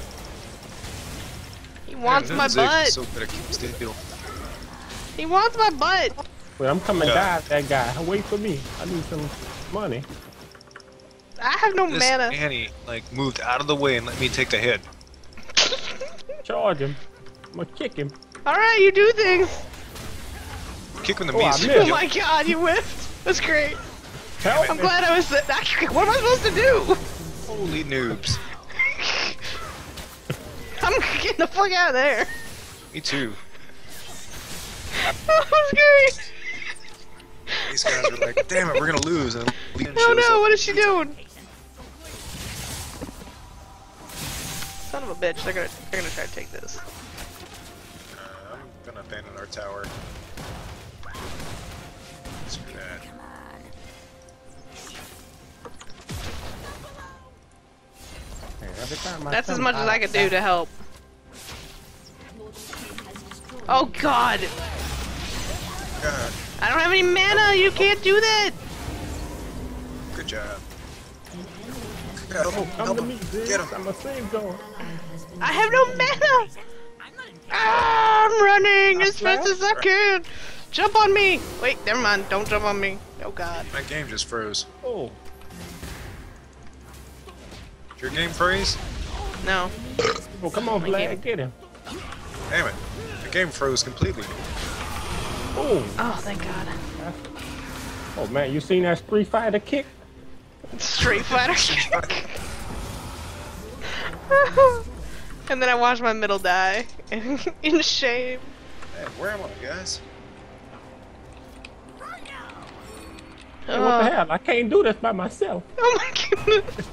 He wants Man, my Ziggs is butt. So good at keeping still. He wants my butt. Wait, I'm coming Yeah. dive that guy. Wait for me. I need some money. I have no This mana. Annie like moved out of the way and let me take the hit. Charge him. I'm gonna kick him. Alright, you do things. Kick him in the Oh, I knees. missed. Oh my god, you whiffed. That's great. Help I'm me. glad I was. What am I supposed to do? Holy noobs. I'm getting the fuck out of there. Me too. Oh, scary. These guys are like, damn it, we're gonna lose. And Leon Oh shows no, up. what is she doing? Son of a bitch, they're gonna they're gonna try to take this. Uh, I'm gonna abandon our tower. Screw that. Man, every time I That's as come much as out I of could do to help. Oh god! God, I don't have any mana, you can't do that! good job. Oh, come to me, Get Ziggs. him. I'm a single. I have no mana! Ah, I'm running as fast as I can! Jump on me! Wait, never mind, don't jump on me. Oh god. My game just froze. Oh, Did your game freeze? No. oh, come on, My game- Vlad, get him. Damn it. I game froze completely. Oh, Oh, thank God. oh man, you seen that Street Fighter kick? Street Fighter kick. And then I watched my middle die in shame. Man, where am I, guys? Hey, what the hell? I can't do this by myself. Oh my goodness.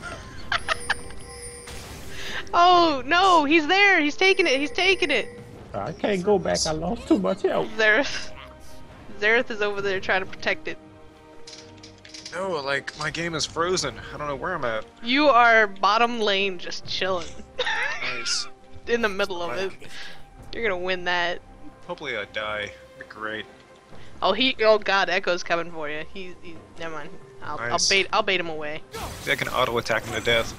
Oh no, he's there. He's taking it. He's taking it. I can't go back. I lost too much health. Zareth. Zareth is over there trying to protect it. No, like, my game is frozen. I don't know where I'm at. You are bottom lane just chilling. Nice. In the middle of it. You're gonna win that. Hopefully I die. Be great. Oh he oh god, Echo's coming for you. He, he never mind. I'll, I'll Nice. bait I'll bait him away. See, I can auto attack him to death.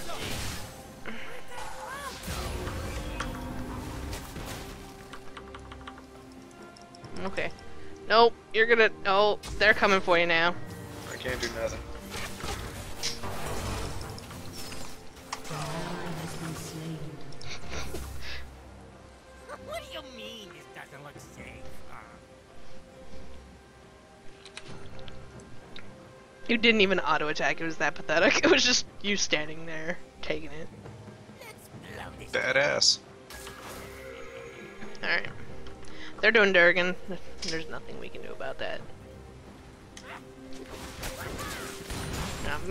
Okay. Nope, you're gonna oh, they're coming for you now. I can't do nothing. Has been slain. What do you mean this doesn't look safe? You didn't even auto attack, it was that pathetic. It was just you standing there, taking it. Let's blow this. Badass. Alright. They're doing Durgan. There's nothing we can do about that. Um.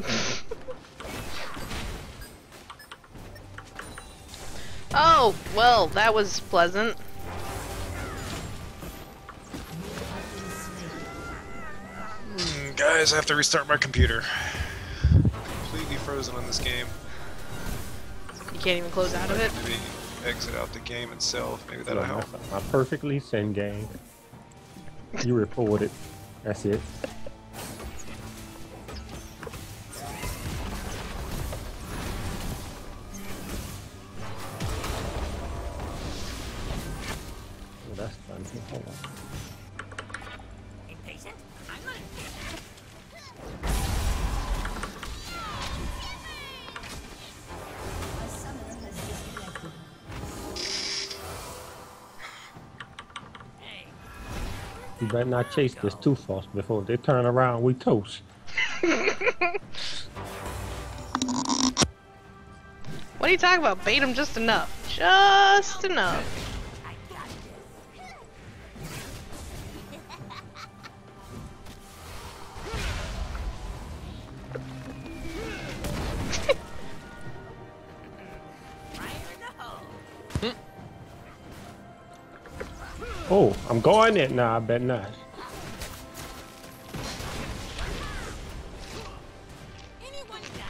Oh, well, that was pleasant. Hmm, guys, I have to restart my computer. Completely frozen on this game. You can't even close out of it. Maybe exit out the game itself. Maybe that'll Look, help. that's my perfectly sin game. You reported. That's it. Oh, that's fun. Hold on. Impatient? I'm not A summoner has disconnected. You better not chase this too fast before they turn around. We toast. What are you talking about? Bait him just enough. Just enough. Oh, I'm going in now. I bet not. anyone got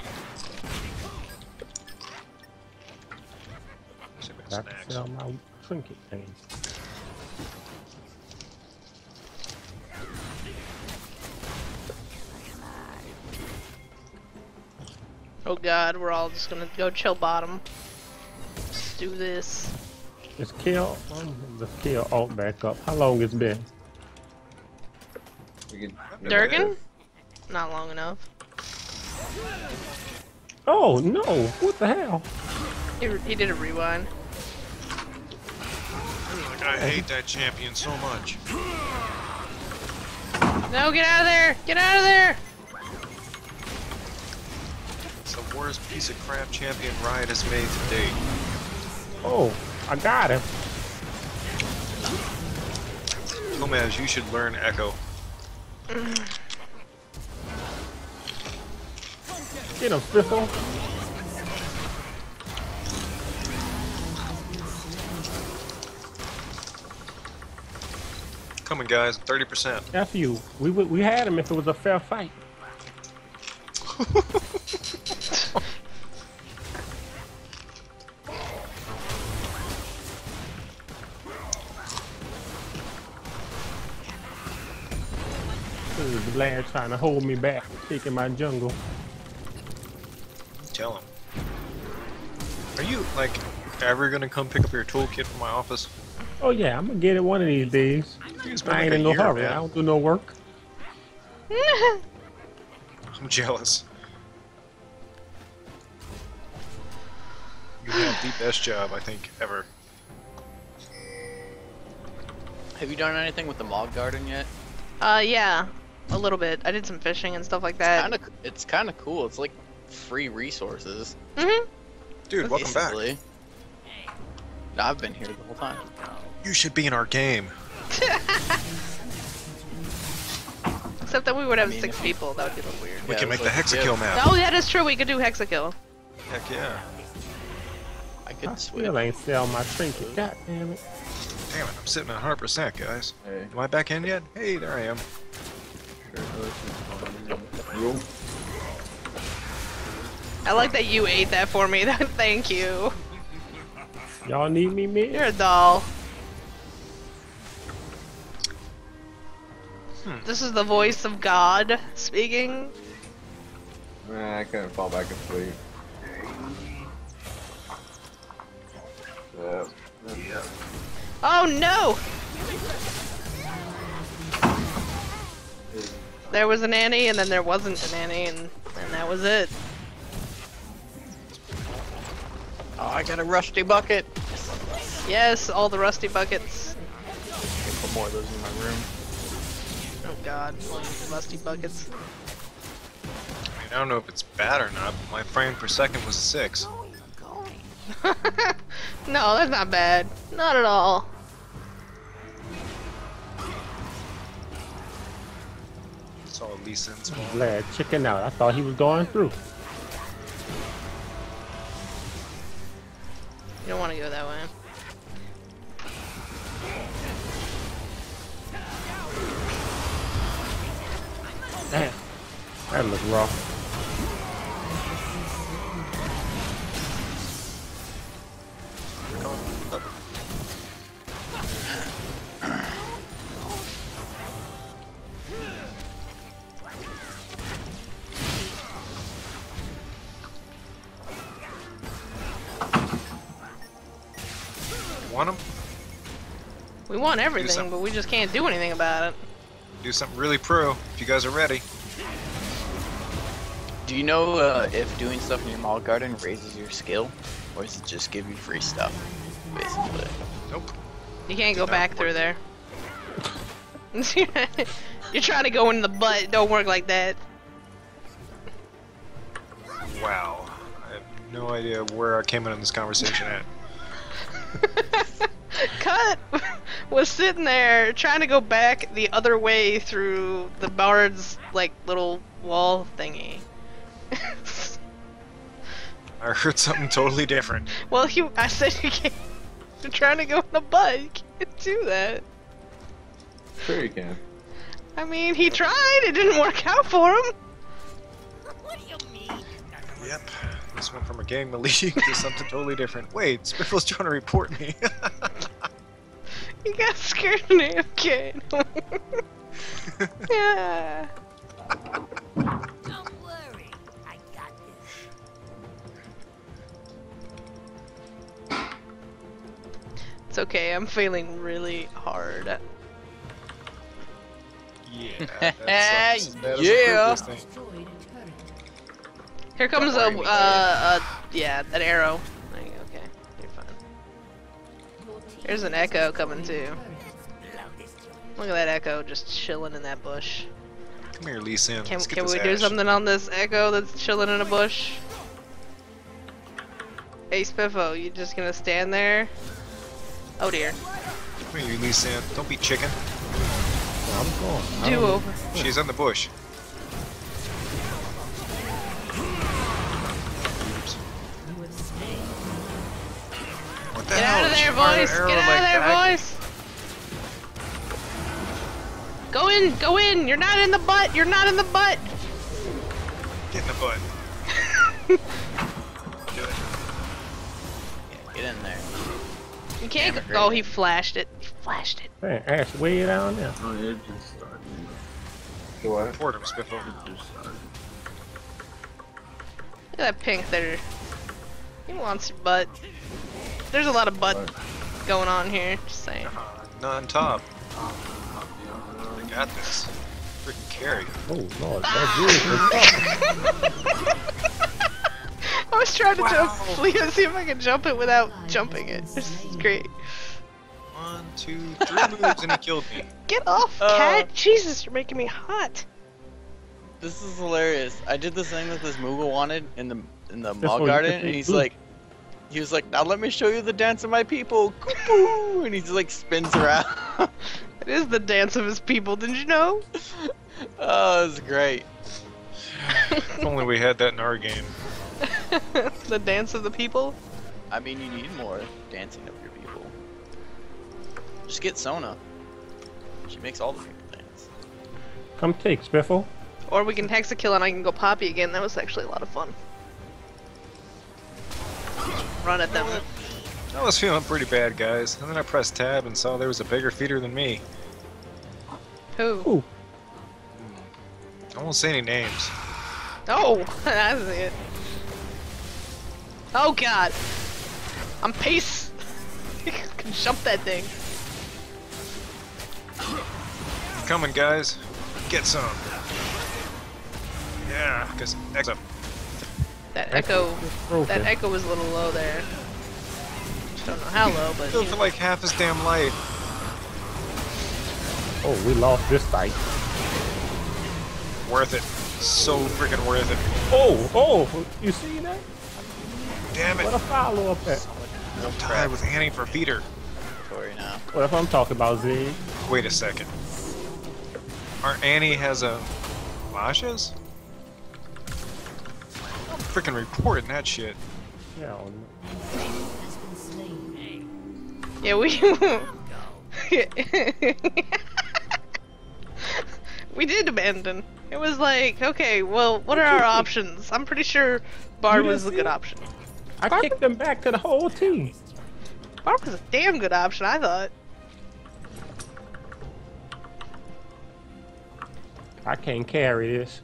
it? Some Got to snacks. sell my trinket thing. Oh god, we're all just gonna go chill bottom. Let's do this. Let's kill. Um, let's kill alt back up. How long it's been? We could, Durgan? Not long enough. Oh no! What the hell? He, he did a rewind. Like, I hate that champion so much. No, get out of there! Get out of there! It's the worst piece of crap champion Riot has made to date. Oh, I got him. Gomez, you should learn Echo. Get him, Fizzle. Coming, guys, thirty percent. F you. We would. We had him if it was a fair fight. This is the lad trying to hold me back, taking my jungle. Tell him. Are you, like, ever gonna come pick up your toolkit from my office? Oh yeah, I'm gonna get it one of these days. It's been I like ain't a in no year, hurry. man. I don't do no work. I'm jealous. You have the best job, I think, ever. Have you done anything with the Mog Garden yet? Uh, yeah, a little bit. I did some fishing and stuff like that. Kind of. It's kind of cool. It's like free resources. Mhm. Dude, welcome back. basically. No, I've been here the whole time. You should be in our game. Except that we would have I mean, six if- people. That would be a little weird. We Yeah, can it's make the like- Hexakill yeah. map. Oh, that is true. We could do Hexakill. Heck yeah. I I could switch. still ain't sell my trinket. God damn it. Damn it, I'm sitting at one hundred percent, guys. Hey. Am I back in yet? Hey, there I am. Yo. I like that you ate that for me. Thank you. Y'all need me, man? You're a doll. Hmm. This is the voice of God speaking. Nah, I couldn't fall back asleep. Yep. Yep. Oh no! There was an Annie, and then there wasn't an Annie, and, and that was it. Oh, I got a rusty bucket. Yes, all the rusty buckets. Put more of those in my room. Oh god, all these rusty buckets. I mean, I don't know if it's bad or not, but my frame per second was six. No, that's not bad. Not at all. Saw Lisa and small. Glad chicken out. I thought he was going through. You don't want to go that way. Damn. That look rough. Want them? We want everything, something. but we just can't do anything about it. Do something really pro if you guys are ready. Do you know uh, if doing stuff in your Mall Garden raises your skill, or does it just give you free stuff, basically? Nope. You can't Did go not back work. through there. You're trying to go in the butt. It don't work like that. Wow. I have no idea where I came in on this conversation at. Cut was sitting there trying to go back the other way through the bard's like little wall thingy. I heard something totally different. Well, he, I said you can't. You're trying to go in the butt. You can't do that. Sure you can. I mean, he tried. It didn't work out for him. What do you mean? Yep. This went from a gang the league to something totally different. Wait, Spiffle's trying to report me. You got scared in A F K. Yeah. Don't worry. I got this. It's okay. I'm failing really hard. Yeah. That's something as bad as a Yeah. previous thing. Destroyed a turret. Here comes a, Don't worry, we uh, uh, yeah, an arrow. There you go, okay, you're fine. Your team There's an echo coming too. turret. Look at that echo just chilling in that bush. Come here, Lee Sin. Can, Let's get can this we do ash. something on this echo that's chilling in a bush? Hey Spiffo, you just gonna stand there? Oh dear. Come here, you Lee Sin. Don't be chicken. I'm going. I Do don't- over. She's on the bush. You have slain. What the Get hell? out of Did she there, fire an boys! arrow Get in out my of there, back? boys! Go in, go in! You're not in the butt! You're not in the butt! Get in the butt. Do it. Yeah, get in there. You can't go. Damn it, Oh, he flashed it. He flashed it. Man, Ash way down there. Oh, it just started. So what? Report him, Spiffle. It just started. Look at that pink there. He wants your butt. There's a lot of butt going on here. Just saying. Uh, not on top. I got this. Freaking carry. Oh lord, that's good. I was trying to jump, Leah, see if I can jump it without jumping it. This is great. One, two, three moves and he killed me. Get off, Uh. cat! Jesus, you're making me hot. This is hilarious. I did this thing that this Moogle wanted in the in the That's Mall what you Garden, think and they he's do. like, he was like, now let me show you the dance of my people, Cuckoo! And he just like spins around. It is the dance of his people, didn't you know? Oh, it was great. If only we had that in our game. The dance of the people? I mean, you need more dancing of your people. Just get Sona. She makes all the people dance. Come take, Spiffle. Or we can Hexakill and I can go Poppy again. That was actually a lot of fun. Run at them. I was feeling pretty bad, guys. And then I pressed tab and saw there was a bigger feeder than me. Who? Ooh. I won't say any names. Oh, I see it. Oh god. I'm pace. I can jump that thing. Coming, guys. Get some. Yeah, because next up. That echo. Broken. That echo was a little low there. Don't know how low, but. Feel for like half his damn light. Oh, we lost this fight. Worth it. So freaking worth it. Oh, oh, you see that? Damn What it. a follow up at. I'm tied with Annie for feeder. Tori now. What if I'm talking about Z? Wait a second. Our Annie has a lashes? I'm freaking reporting that shit. Yeah, I don't know. has been slain. Yeah, we. We did abandon. It was like, okay, well, what are our options? I'm pretty sure Bard You was a didn't good see it? option. I Barb- kicked them back to the whole team. Bard was a damn good option, I thought. I can't carry this.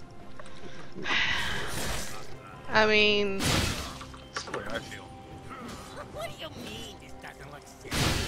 I mean, That's the way I feel. What do you mean this doesn't look serious?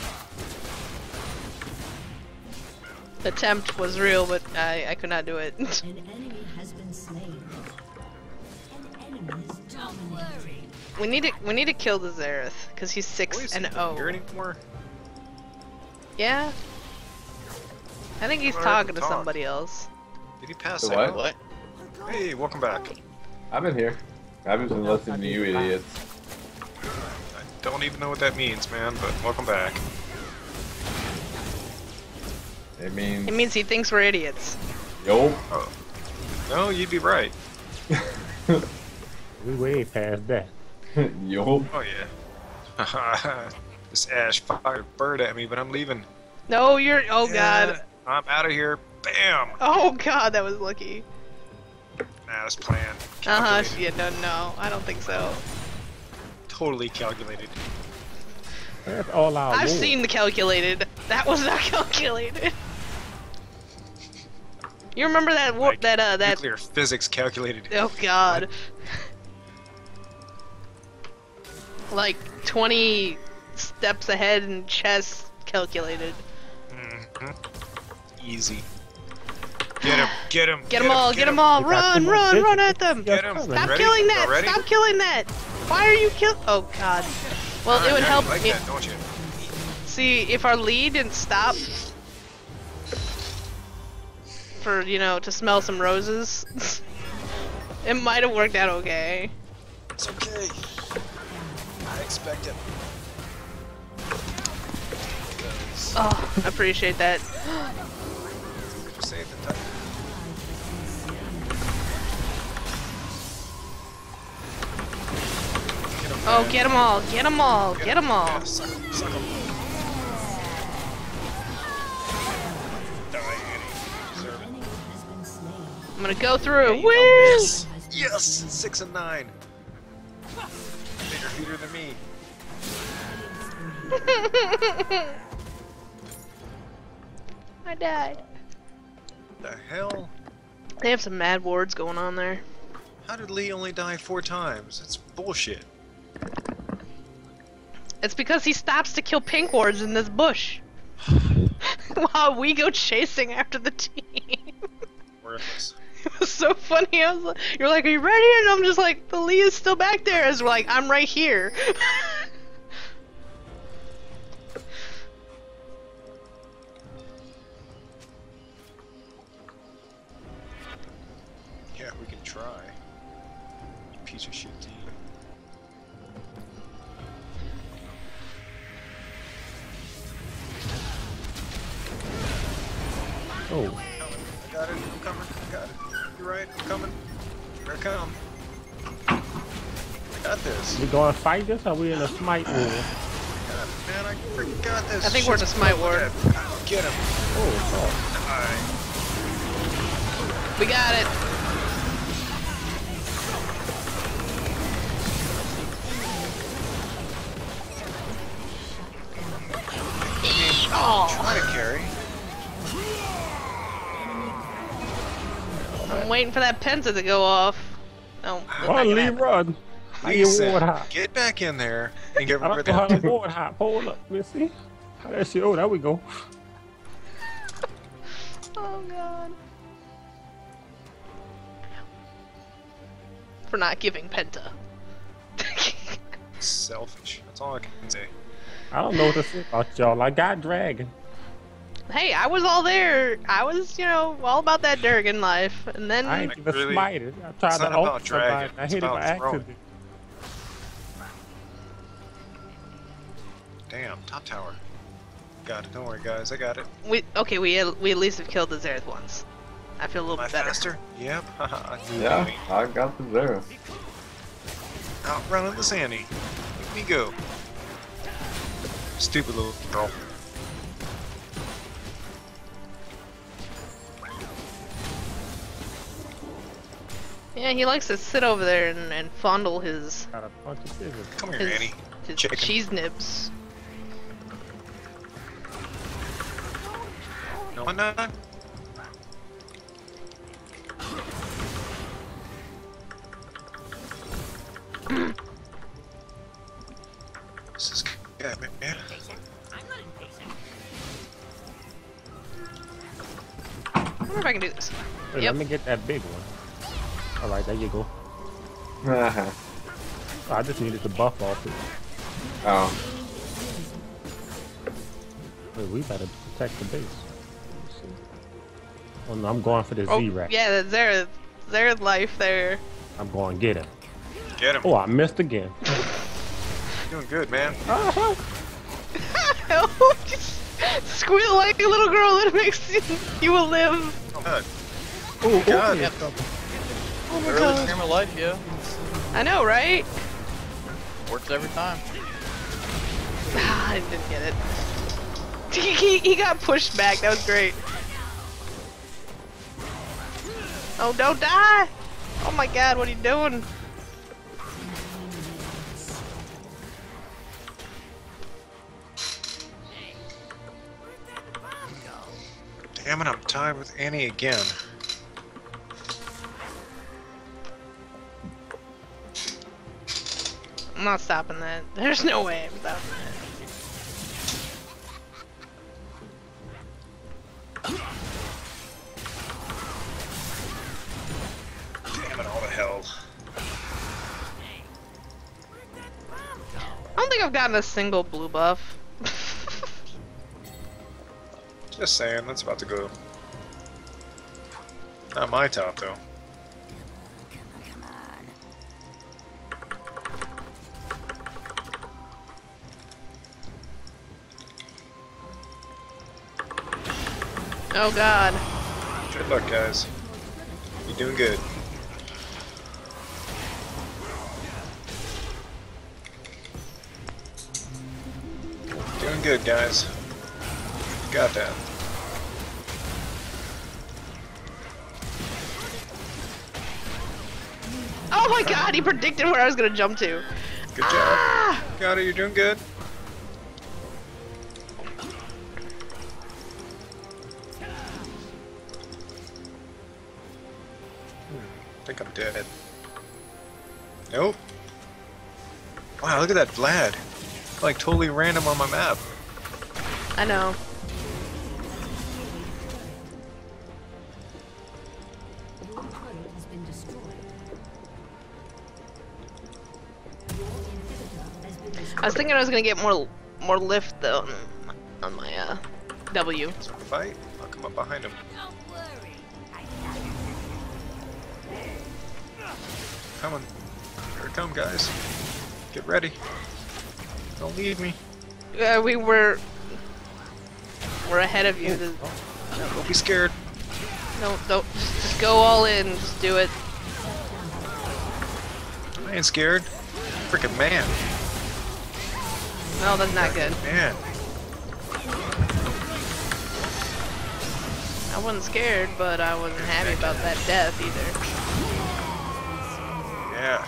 the attempt was real, but I, I could not do it. An enemy has been slain. An enemy is dominating. we need to we need to kill the Zareth because he's six Boys, and Here oh. anymore? Yeah. I think he's Alright, talking to talk. somebody else. Did he pass The out? what? What? Hey, welcome back. I've been here. I haven't been listening to you idiots. I don't even know what that means, man, but welcome back. It means. It means he thinks we're idiots. Yo. Oh. No, you'd be right. We way past that. Yo. Oh, yeah. This Ash fired a bird at me, but I'm leaving. No, you're. Oh Yeah, god. I'm out of here. Bam! Oh god, that was lucky. Nah, that's planned. Uh huh. Calculated. Yeah. No. No. I don't think so. Totally calculated. That's all our I've war. seen the calculated. That was not calculated. You remember that war- Like, that uh that nuclear physics calculated. oh god. Like twenty steps ahead in chess calculated. Mhm. Easy. Get him! Get him! Get them all, get them all, We got run, two more run, run digits. at them! Yes, Get 'em. coming. Stop Ready? killing that! Y'all ready? Stop killing that! Why are you kill- Oh god. Well, Ah, it would yeah, help you like it- that, don't you? see if our lead didn't stop for, you know, to smell some roses. It might have worked out okay. It's okay. I expect it. Oh, I appreciate that. Save the time. Get him, Oh, man. get them all, get them all, get them all. Yeah, suck 'em, suck 'em. Die, Annie. You deserve it. Enemy has been slain. I'm gonna go through. Yeah, you Woo! don't miss. Yes! Six and nine. Bigger feeder than me. I died. The hell? They have some mad wards going on there. How did Lee only die four times? It's bullshit. It's because he stops to kill pink wards in this bush. While we go chasing after the team. Worthless. It was so funny. I was like, you're like, are you ready? And I'm just like, the Lee is still back there. As we're like, I'm right here. Oh, I got it. I'm coming. I got it. You're right. I'm coming. Here I come. I got this. we going to fight this or we in a smite war? Got it, man, I freaking got this. I think we're in a smite war. Get him. Oh, fuck. We got it. Oh, Try to carry. I'm waiting for that penta to go off. Oh, Oh, Lee, run. I get Lisa, ward hot. get back in there and get I rid don't know how of to that. ward hot. Hold up, Missy. How that shit? Oh, there we go. Oh god. For not giving penta. Selfish. That's all I can say. I don't know what to say about y'all. I got dragon. Hey, I was all there. I was, you know, all about that Durgan life. And then I ain't Like, even really? smited. I tried It's to not about ult somebody. dragon, I it's hit it by about throwing. accident. Damn, top tower. Got it. Don't worry, guys. I got it. we okay, we we at least have killed the Zereth once. I feel a little Am I bit better. faster? Yep. Haha, you Yeah, beat me. I got the zero. Outrunning the Sandy. Let me go. Stupid little girl. Yeah, he likes to sit over there and, and fondle his Got a bunch of scissors. Come here, his, Annie. his Chicken. cheese nibs. No, I'm not. This is good, man. Impatient? I'm not impatient. I wonder if I can do this. Hey, Yep. Let me get that big one. All right, there you go. oh. I just needed to buff off it. Wait, we better protect the base. Let's see. Oh no, I'm going for the Oh, Z-Rack. yeah, the Zereth, Zereth life there. I'm going to get him. Get him. Oh, I missed again. Doing good, man. Uh-huh. Just squeal like a little girl, it makes you, you will live. Oh, God. Oh, God. okay. Oh my Early god. game of life, yeah. I know, right? Works every time. Ah, I didn't get it. He, he, he got pushed back, that was great. Oh, don't die! Oh my god, what are you doing? Damn it, I'm tied with Annie again. I'm not stopping that. There's no way I'm stopping that. Damn it, all the hell. I don't think I've gotten a single blue buff. Just saying, that's about to go. Not my top, though. Oh god. Good luck, guys. You're doing good. Doing good, guys. You got that. Oh my god, he predicted where I was gonna jump to. Good job. Ah! Got it, you're doing good. I think I'm dead. Nope. Wow, look at that Vlad. Like totally random on my map. I know. Your turret has been destroyed. Your inhibitor has been destroyed. I was thinking I was gonna get more more lift though on, on my uh W. So fight. I'll come up behind him. Don't worry. Coming. Here it come, guys. Get ready. Don't leave me. Uh, we were we're ahead of you. The- Don't be scared. No, don't. Just, just go all in. Just do it. I ain't scared. Freaking man. No, that's not good. Man. I wasn't scared, but I wasn't happy about that death either. Yeah.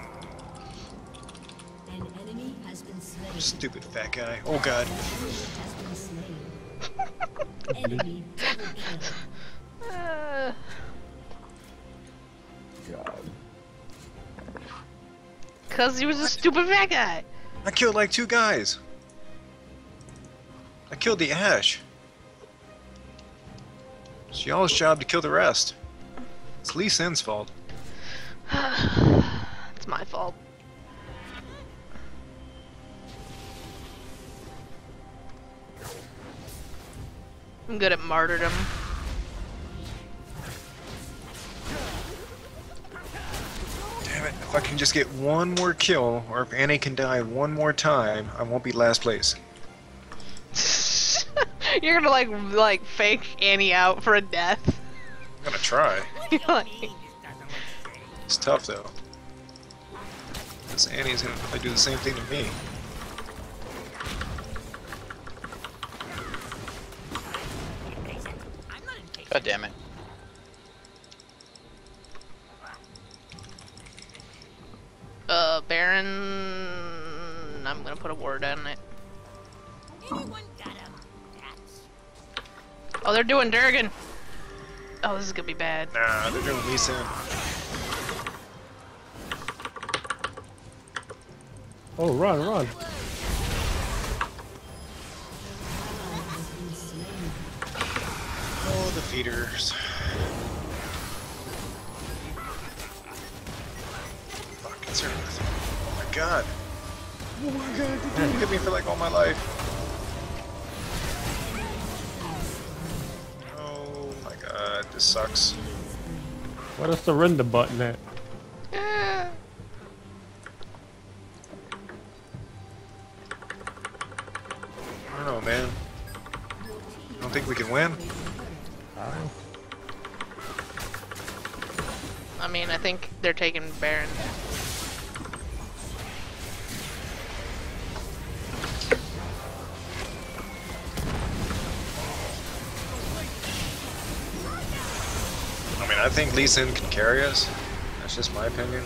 An enemy has been slain. Stupid fat guy. Oh god. Has been slain. Enemy double kill. Uh, God. Cause he was a stupid fat guy. I killed like two guys. I killed the Ash. It's y'all's job to kill the rest. It's Lee Sin's fault. It's my fault. I'm good at martyrdom. Damn it, if I can just get one more kill, or if Annie can die one more time, I won't be last place. You're gonna like like fake Annie out for a death. I'm gonna try. You're like, It's tough though. Because Annie's gonna probably do the same thing to me. God damn it. uh, Baron. I'm gonna put a word on it. Anyone got a match? Oh, they're doing Durgan. Oh, this is gonna be bad. Nah, they're doing Lee Sin. Oh, run, run. Oh, the feeders. Fuck, it's her. Oh my god. Oh my god, they didn't hit me for like all my life. Oh my god, this sucks. Where's the surrender button at? Eh. I don't know, man. I don't think we can win. I mean, I think they're taking Baron. I mean, I think Lee Sin can carry us. That's just my opinion.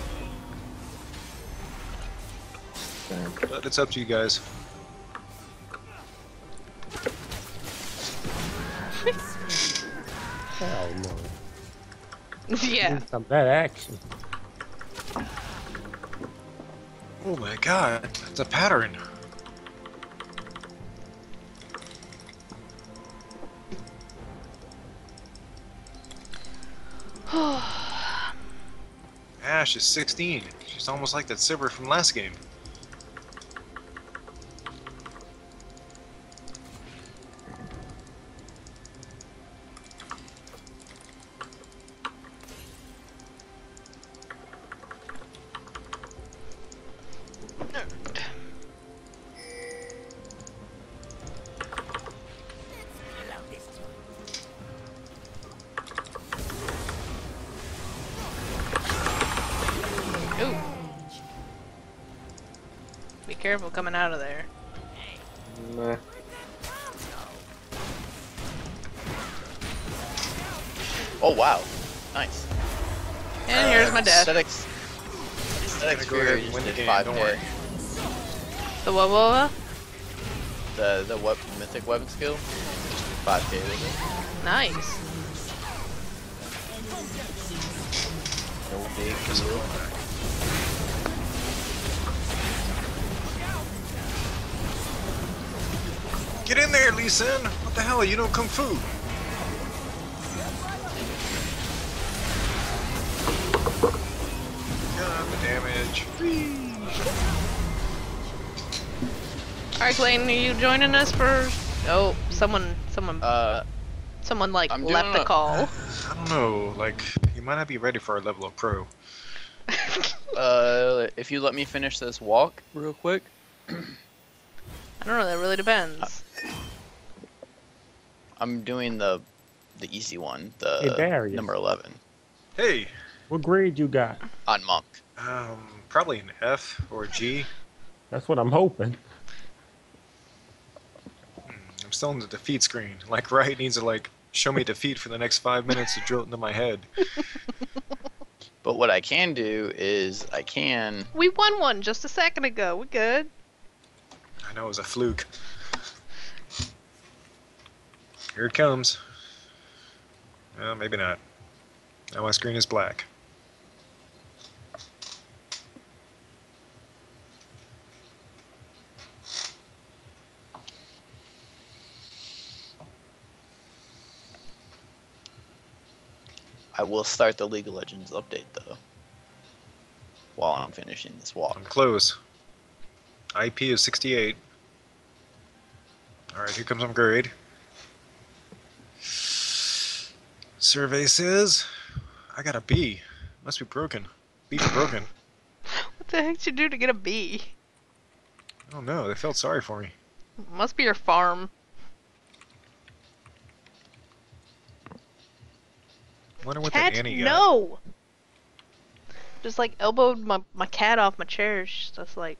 But it's up to you guys. Hell no. Yeah. Need some of that action. Oh my god, it's a pattern. Ash is sixteen. She's almost like that Sivir from last game. Allow this to Ooh. Be careful coming out of there. Nah. Oh wow. Nice. And here's my death. Aesthetics. Aesthetics Go ahead Fury and win just the did game, five don't K. worry. The what, what, what? The the weapon, mythic weapon skill. Just did five K with it. Nice. No big Just deal. Get in there, Lee Sin! What the hell? You know Kung Fu! God, the damage. Alright, Clayton, are you joining us for... Oh, someone, someone, Uh, someone like I'm left doing the a- call. I don't know, like, you might not be ready for our level of pro. uh, if you let me finish this walk real quick. I don't know, that really depends. I'm doing the the easy one, Hey, the Darius. number eleven Hey, What grade you got? on Monk. um, probably an F or a G. That's what I'm hoping. I'm still in the defeat screen. Like, Riot needs to like show me defeat for the next five minutes to drill it into my head. But what I can do is I can. We won one just a second ago. We good. I know it was a fluke. Here it comes. Well, maybe not. Now my screen is black. I will start the League of Legends update though. While I'm finishing this walk. I'm close. I P is sixty-eight. Alright, here comes some grade. Survey says I got a B. Must be broken. B for broken. What the heck did you do to get a B? Oh no, they felt sorry for me. Must be your farm. Wonder what Cat, that Annie got. no! Just like elbowed my, my cat off my chair. She's just like...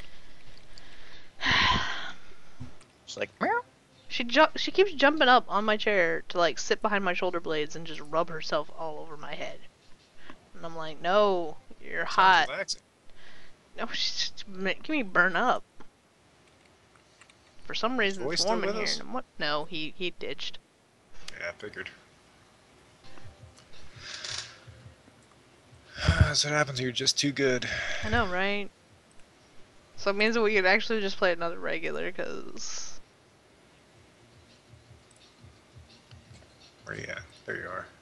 It's like meow. She ju she keeps jumping up on my chair to like sit behind my shoulder blades and just rub herself all over my head. And I'm like, no, you're Sounds hot. relaxing. No, she's just making me burn up. For some reason Boy it's still warm in with here. us? And what? No, he he ditched. Yeah, I figured. That's what happens when you're just too good. I know, right? So it means that we could actually just play another regular, cause Where you at? There you are.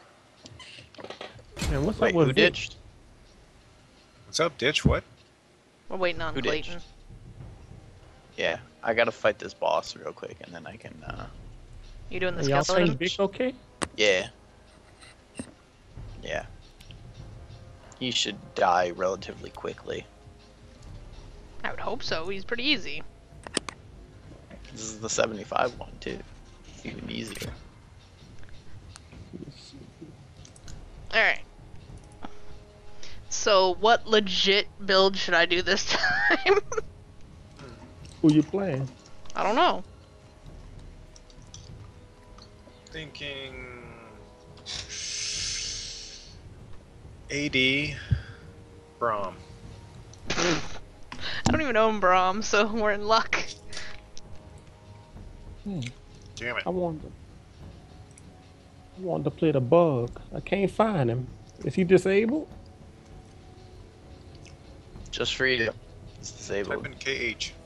Man, what's Wait, up with who Vic? ditched? What's up, Ditch? What? we're waiting on Who ditched? Clayton. Yeah, I gotta fight this boss real quick and then I can, uh, You doing the Y'all saying skeleton? Vic okay? yeah. Yeah. He should die relatively quickly. I would hope so. He's pretty easy. This is the seventy-five one too. It's even easier. Alright. So what legit build should I do this time? Who you playing? I don't know. Thinking A D Braum. I don't even own Braum, so we're in luck. Hmm. Damn it. I wanted to, I wanted to play the bug. I can't find him. Is he disabled? Just for you. It's Type disabled. in K H.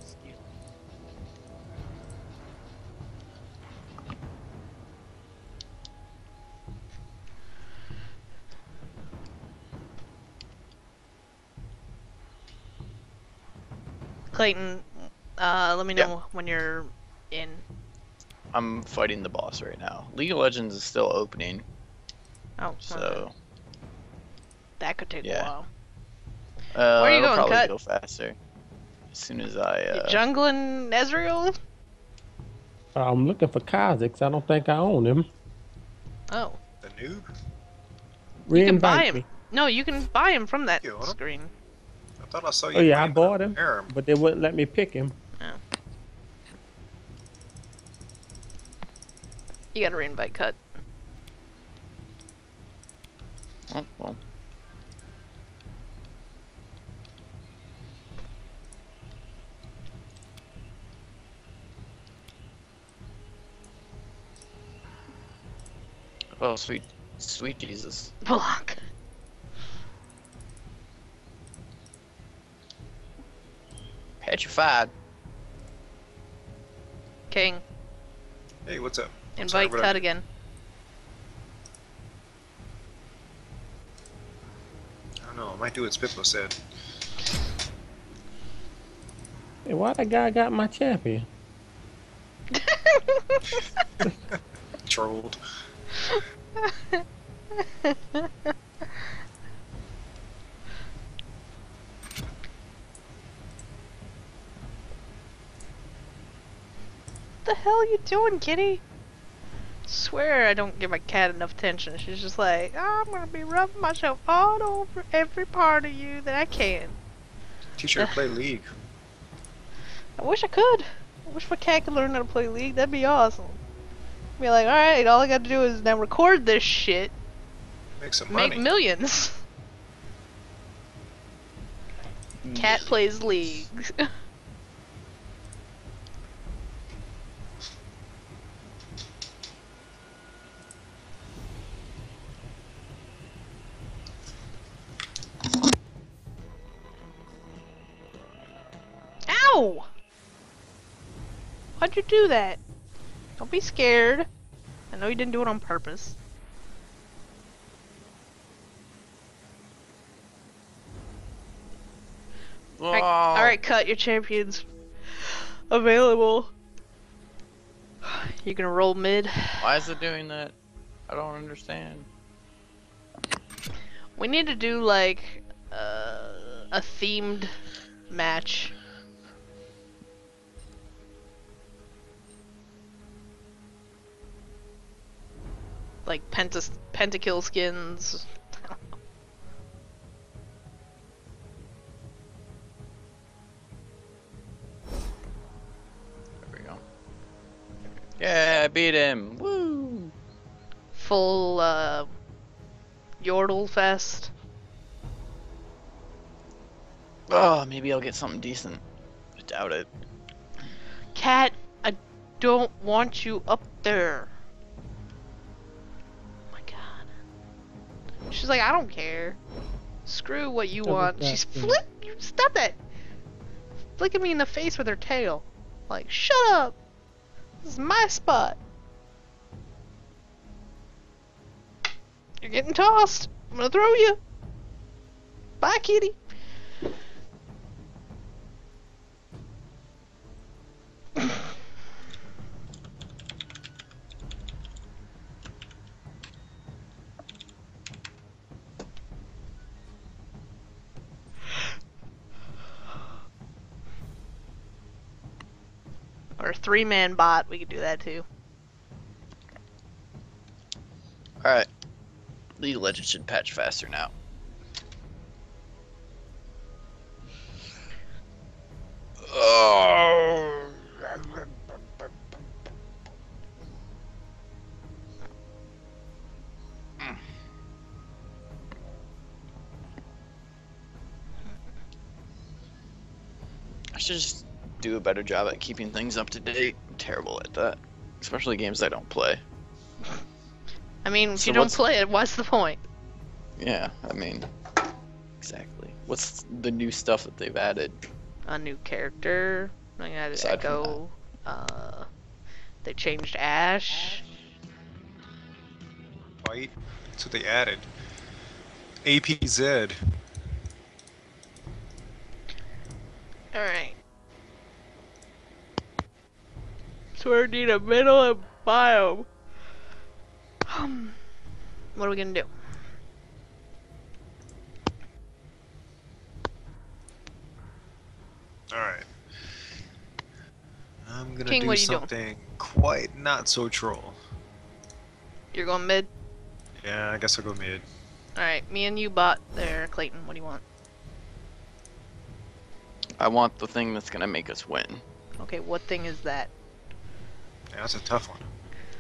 Clayton, uh, let me know Yeah. when you're in. I'm fighting the boss right now. League of Legends is still opening, Oh, so that could take yeah. a while. uh, Where are you it'll going, probably Cut? go faster. As soon as I You uh, jungling Ezreal? I'm looking for Kha'Zix. I don't think I own him. Oh, The noob? you can buy Re-invite him. me. No, you can buy him from that You own him? screen. I thought I saw you. Oh yeah, I playing bought the him, Harem. but they wouldn't let me pick him. You gotta reinvite Cut. oh, well. Oh, sweet, sweet Jesus. Block. Petrified. King, Hey, what's up? I'm sorry, invite what Cut I- again. I don't know. I might do what Spitlo said. Hey, why that guy got my champion? Trolled. What the hell are you doing, kitty? Swear I don't give my cat enough attention. She's just like, oh, I'm gonna be rubbing myself all over every part of you that I can. Teach her to play League. I wish I could. I wish my cat could learn how to play League. That'd be awesome. Be like, alright, all I gotta do is now record this shit. Make some Make money. millions. Cat plays League. Ow! Why'd you do that? Don't be scared. I know you didn't do it on purpose. Alright, alright, cut your champions available. You're gonna roll mid. Why is it doing that? I don't understand. We need to do like uh, a themed match. Like penta pentakill skins. There we go. Yeah, I beat him. Woo! Full uh, Yordle fest. Oh, maybe I'll get something decent. I doubt it. Cat, I don't want you up there. Oh my god. She's like, I don't care. Screw what you Double want. tap, She's yeah. flick. You stop that. Flicking me in the face with her tail. Like, shut up. This is my spot. You're getting tossed. I'm gonna throw you. Bye, kitty. Or a three-man bot, we could do that too. Alright. League of Legends should patch faster now. Oh. I should just do a better job at keeping things up to date. I'm terrible at that. Especially games I don't play. I mean, if So you don't what's- play it, what's the point? Yeah, I mean, exactly. What's the new stuff that they've added? A new character. I added Aside from Echo. Uh, they changed Ash. White. That's what they added. A P Z. Alright. So we need a middle and biome. Um, what are we gonna do? Alright. I'm gonna King, do what you doing? something quite not so troll. You're going mid? Yeah, I guess I'll go mid. Alright, me and you bot there, Clayton. What do you want? I want the thing that's gonna make us win. Okay, what thing is that? Yeah, that's a tough one.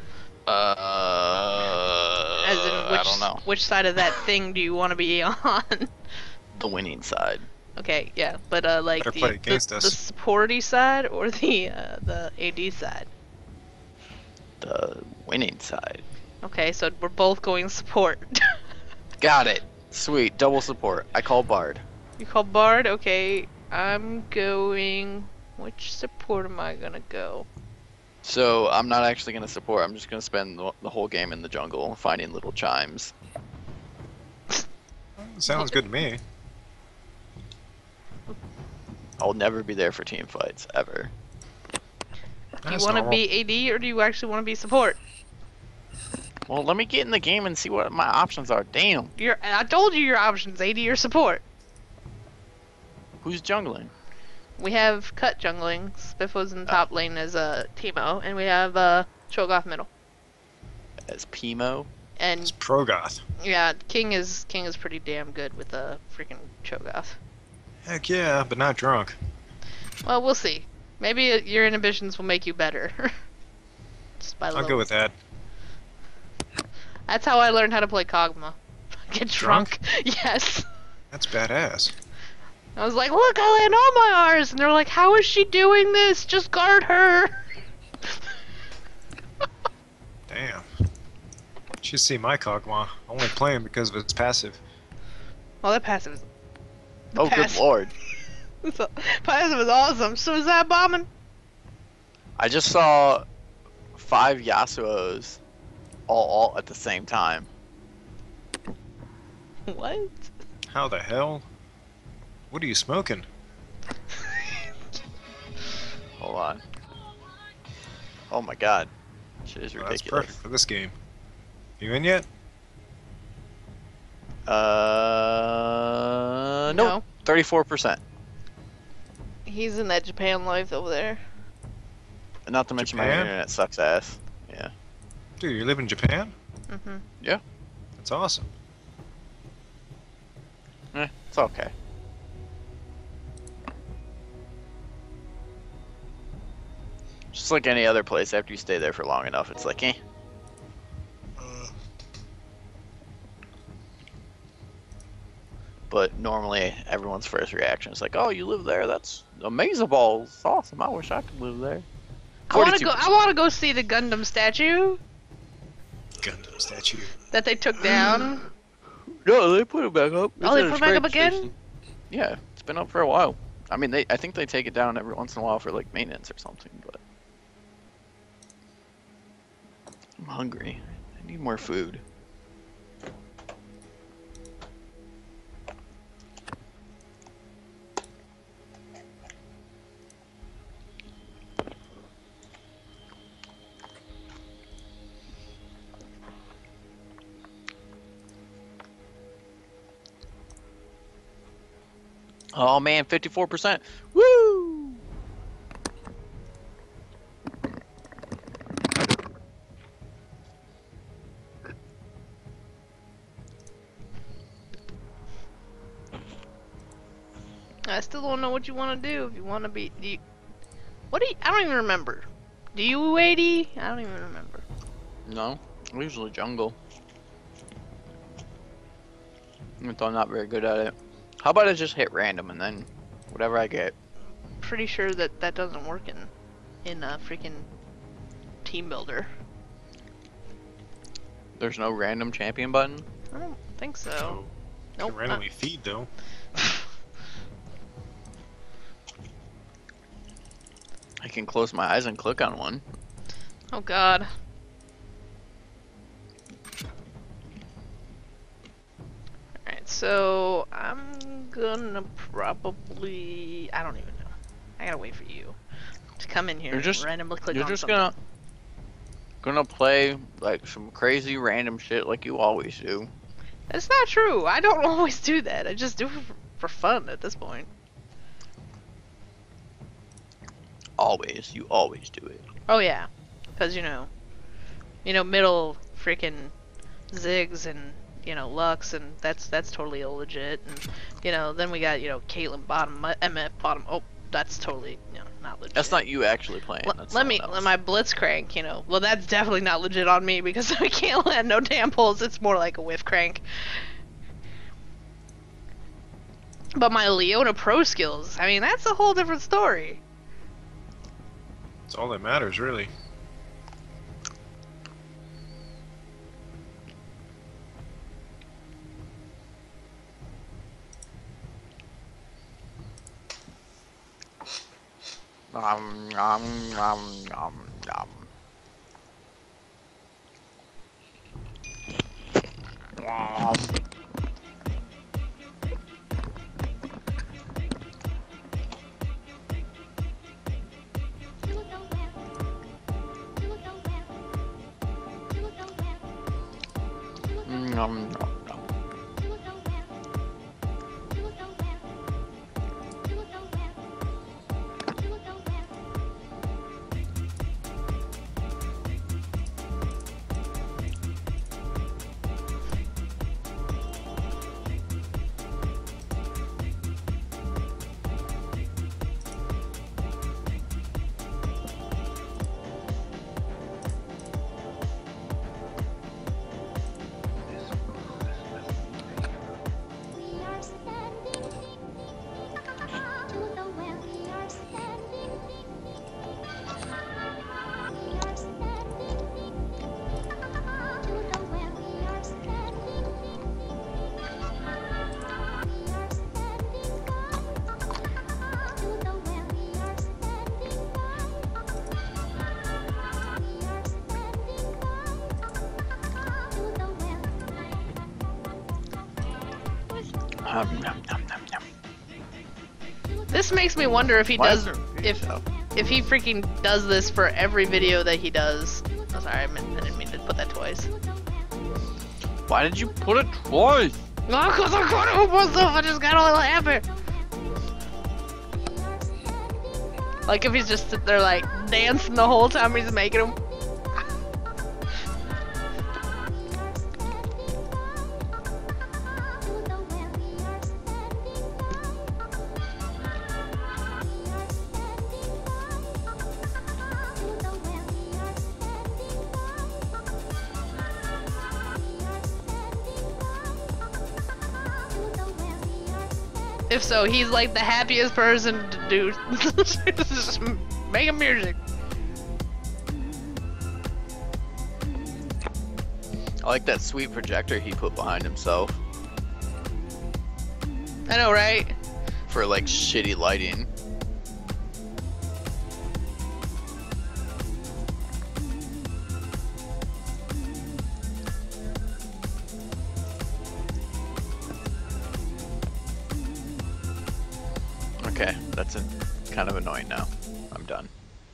Uh, As in, which, I don't know. which side of that thing do you want to be on? The winning side. Okay, yeah, but uh, like Better the, play the, against the us. supporty side or the uh, the A D side? The winning side. Okay, so we're both going support. Got it. Sweet. Double support. I call Bard. You call Bard? Okay, I'm going... Which support am I gonna go? So I'm not actually gonna support. I'm just gonna spend the, the whole game in the jungle finding little chimes. Sounds good to me. I'll never be there for team fights ever. Do you That's want to normal. be A D or do you actually want to be support? Well, let me get in the game and see what my options are. Damn. You're, I told you your options, A D or support. Who's jungling? We have Cut jungling, Spiffo's in top lane as uh, Teemo, and we have uh, Cho'Gath middle. as Pimo. And It's Progoth. yeah, King is King is pretty damn good with the freaking Cho'Gath. Heck yeah, but not drunk. Well, we'll see. Maybe uh, your inhibitions will make you better. Just by I'll little- go with that. That's how I learned how to play Kog'Maw. Get drunk. Yes. That's badass. I was like, look, I land all my R's, and they're like, how is she doing this? Just guard her. Damn. You should see my Kog'Maw. I only play him because of its passive. Well, that passive is. the Oh, good passive- lord. So, passive is awesome. So is that bombing? I just saw five Yasuos all all at the same time. What? How the hell? What are you smoking? Hold on. Oh my god. Shit is Well, that's ridiculous. perfect for this game. You in yet? Uh, no. No. thirty-four percent. He's in that Japan life over there. Not to mention my Japan? internet sucks ass. Yeah. Dude, you live in Japan? Mm-hmm. That's awesome. Eh, it's okay. Just like any other place, after you stay there for long enough, it's like, eh. But normally, everyone's first reaction is like, "Oh, you live there? That's amazing balls! It's awesome! I wish I could live there." I want to go. I forty-two percent. want to go see the Gundam statue Gundam statue. that they took down. No, they put it back up. Oh, they It's at put a it back up scrape again? station. Yeah, it's been up for a while. I mean, they. I think they take it down every once in a while for like maintenance or something. But I'm hungry. I need more food. Oh man, fifty-four percent. Woo! I still don't know what you want to do. If you want to be, do you, what do you? I don't even remember. Do you eighty? I don't even remember. No, I'm usually jungle. Though I'm not very good at it. How about I just hit random and then whatever I get? Pretty sure that that doesn't work in in a freaking team builder. There's no random champion button? I don't think so. So, Nope. can randomly feed though. I can close my eyes and click on one. Oh God. Alright, so I'm gonna probably I don't even know. I gotta wait for you to come in here You're just- and randomly click You're on just something. gonna gonna play like some crazy random shit like you always do. That's not true. I don't always do that. I just do it for, for fun at this point. Always, you always do it. Oh yeah, because you know, you know, middle freaking Ziggs and you know Lux, and that's that's totally illegit. And you know, then we got you know Caitlyn bottom, M F bottom. Oh, that's totally you know not legit. That's not you actually playing. L- that's let me someone let else. my Blitzcrank. You know, well that's definitely not legit on me because I can't land no damn pulls. It's more like a whiff crank. But my Leona Pro skills, I mean, that's a whole different story. It's all that matters, really. Um, um, um, um, um. Um. Mm, Nom, nom, nom. Nom, nom, nom, nom, nom. This makes me wonder if he Why does, is there food if though? if he freaking does this for every video that he does. Oh, sorry, I, meant, I didn't mean to put that twice. Why did you put it twice? No, cause I couldn't help myself. I just got a little happy. Like if he's just sit there like dancing the whole time he's making them. If so, he's like the happiest person to do. Just making music. I like that sweet projector he put behind himself I know, right? for like shitty lighting. Okay, that's an, kind of annoying now. I'm done.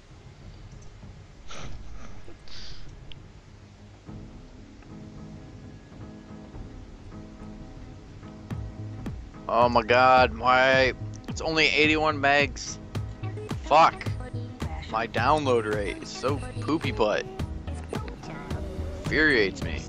Oh my god, why? It's only eighty-one megs. Fuck. My download rate is so poopy butt. Infuriates me.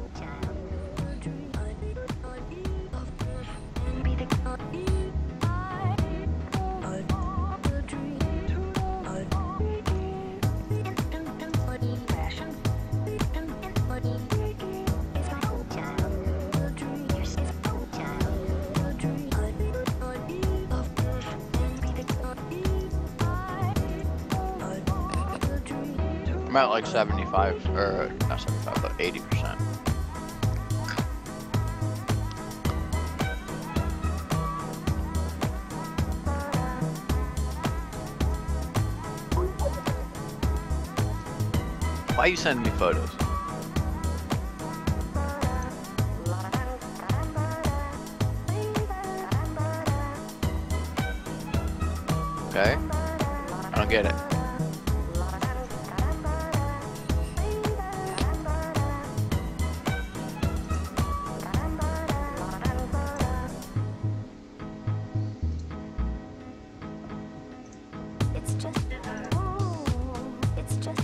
I'm at like seventy-five, or not seventy-five, but eighty percent. Why are you sending me photos? Okay. I don't get it. It's just, it's just.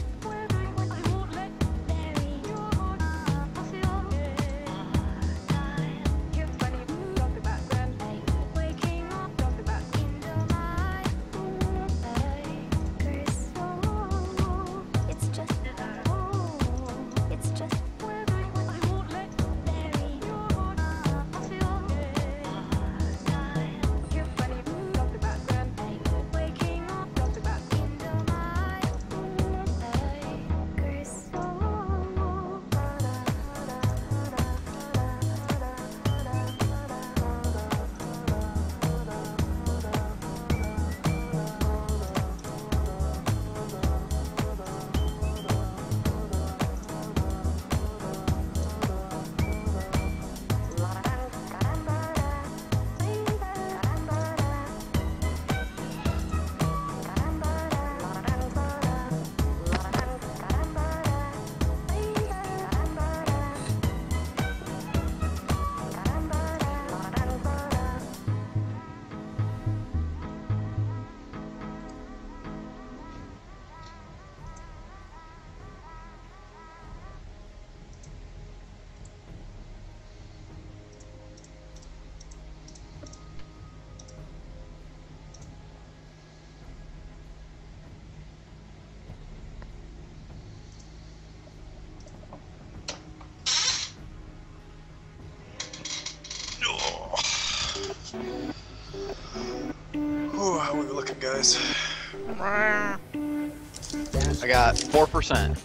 Ooh, how are we looking, guys? I got four percent.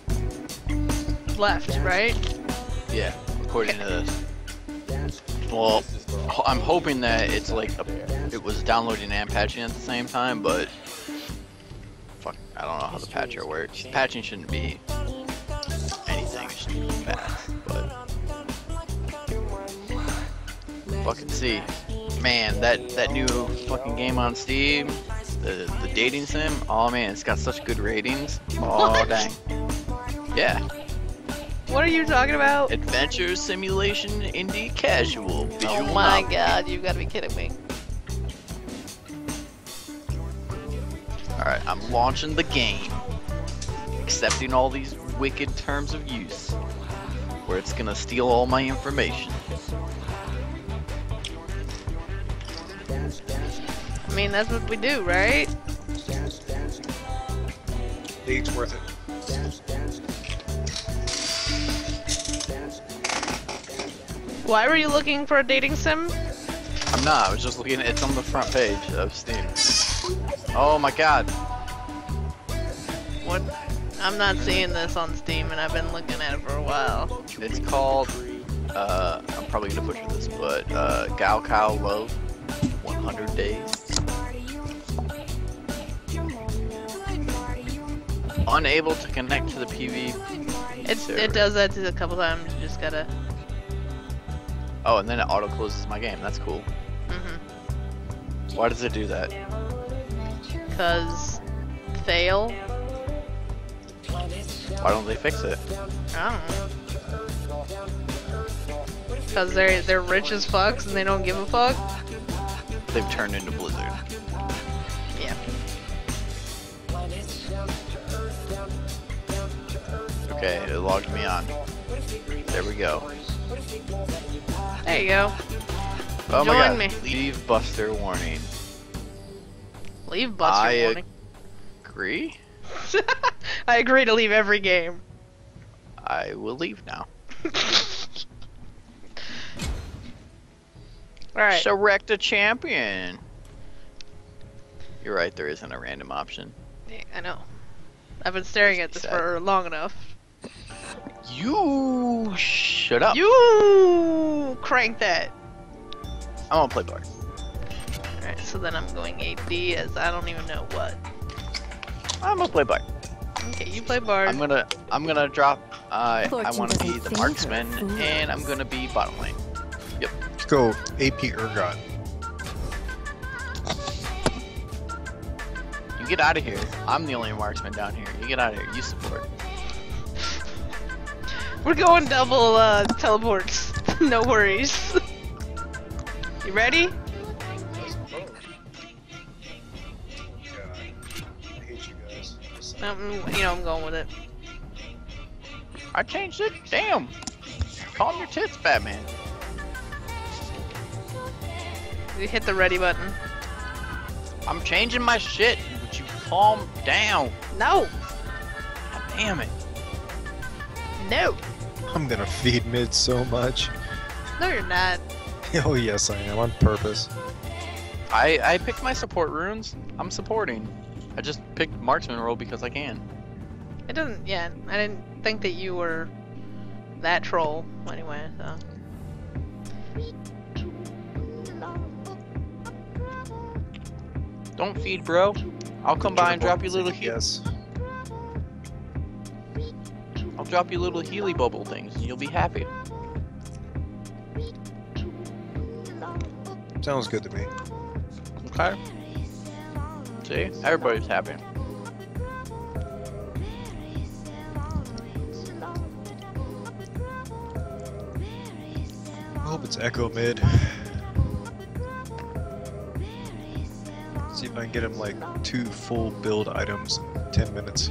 Left, right? Yeah, according to this. Well, ho- I'm hoping that it's like a, it was downloading and patching at the same time, but fuck, I don't know how the patcher works. Patching shouldn't be anything, it shouldn't be fast, but fucking see. Man, that that new fucking game on Steam, the the dating sim. Oh man, it's got such good ratings. Oh What? dang. Yeah. What are you talking about? Adventure simulation indie casual visual Oh my novel. god, you gotta be kidding me. Alright, I'm launching the game. Accepting all these wicked terms of use. Where it's gonna steal all my information. I mean, that's what we do, right? League's worth it. Why were you looking for a dating sim? I'm not, I was just looking, it's on the front page of Steam. Oh my god. What? I'm not seeing this on Steam, and I've been looking at it for a while. It's called, uh, I'm probably gonna butcher this, but, uh, Gao Kao Low, one hundred days. Unable to connect to the P V. It server. it does that a couple times. You just gotta. Oh, and then it auto closes my game. That's cool. Mhm. Why does it do that? Cause fail. Why don't they fix it? I don't know. Cause they're they're rich as fucks and they don't give a fuck. They've turned into Blizzard. Yeah. Okay, it logged me on. There we go. There you go. Oh my Join god. me. Leave Buster warning. Leave Buster I warning. Agree? I agree to leave every game. I will leave now. Alright. Select a champion. You're right, there isn't a random option. Yeah, I know. I've been staring at this Sad. for long enough. You shut up. You crank that. I'm gonna play Bard. Alright, so then I'm going A D as I don't even know what. I'm gonna play Bard. Okay, you play Bard. I'm gonna I'm gonna drop uh, I Fortune wanna be doesn't the favor marksman fools. and I'm gonna be bottom lane. Let's go A P Urgot. You get out of here. I'm the only marksman down here. You get out of here. You support. We're going double uh, teleports. No worries. You ready? I hate you guys. Um, you know I'm going with it. I changed it. Damn. Calm your tits, Batman. You hit the ready button. I'm changing my shit. Would you calm down? No. God damn it. No. I'm gonna feed mid so much. No, you're not. Oh yes, I am on purpose. I I picked my support runes. I'm supporting. I just picked marksman role because I can. It doesn't. Yeah, I didn't think that you were that troll. Anyway, so. Don't feed, bro. I'll come by and drop you little he Yes. I'll drop you little Healy bubble things, and you'll be happy. Sounds good to me. Okay. See, everybody's happy. I hope it's Echo mid. See if I can get him like two full build items in ten minutes.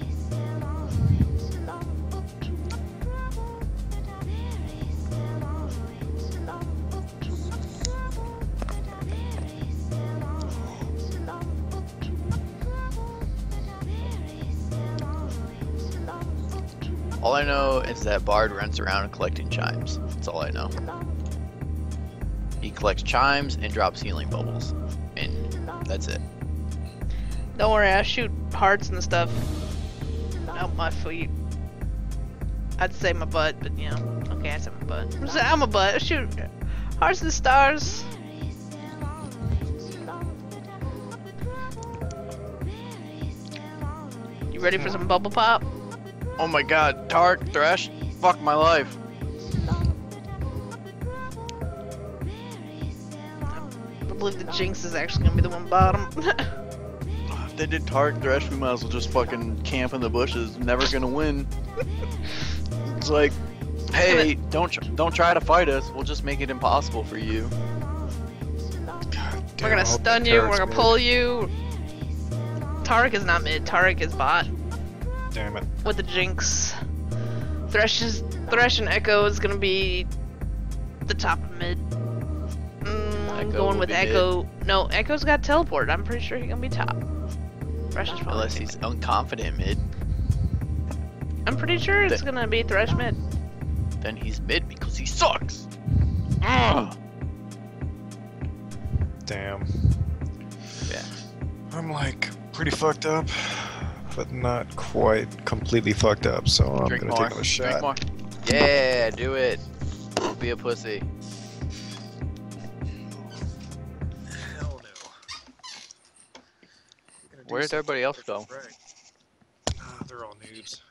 All I know is that Bard runs around collecting chimes. That's all I know. He collects chimes and drops healing bubbles. And that's it. Don't worry, I shoot hearts and stuff out my feet. I'd say my butt, but you know, okay, I said my butt. I'm say- I'm a butt. I shoot hearts and stars. You ready for some bubble pop? Oh my god, Dark Thresh, fuck my life. believe the Jinx is actually gonna be the one bottom. If they did Tark Thresh, we might as well just fucking camp in the bushes. Never gonna win. It's like, hey, don't tr don't try to fight us. We'll just make it impossible for you. God damn, We're gonna I hope stun the you, turret's we're gonna mid. pull you. Tarek is not mid, Tarek is bot Damn it. with the Jinx. Thresh is Thresh and Echo is gonna be the top of mid. Mm, I'm Echo going will with be Echo. No, Echo's got teleport. I'm pretty sure he's gonna be top. Thresh is probably. Unless he's unconfident mid, I'm pretty sure it's Th- gonna be Thresh mid. then he's mid because he sucks. Ugh. Damn. Yeah. I'm like pretty fucked up, but not quite completely fucked up, so I'm Drink gonna more. take another Drink shot. more. Yeah, do it. Don't be a pussy. Hell no. We're gonna do Where did something everybody else different, go? right? Nah, they're all noobs.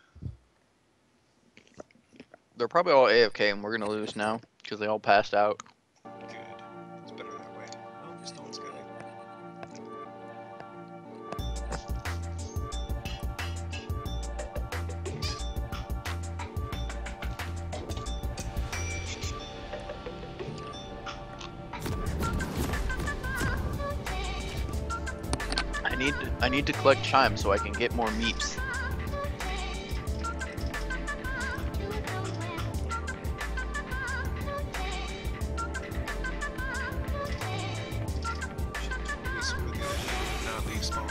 They're probably all A F K and we're gonna lose now because they all passed out. Good. It's better that way. Oh, this one's good. I need to, I need to collect chimes so I can get more meeps. This would be good. Not leave spawn.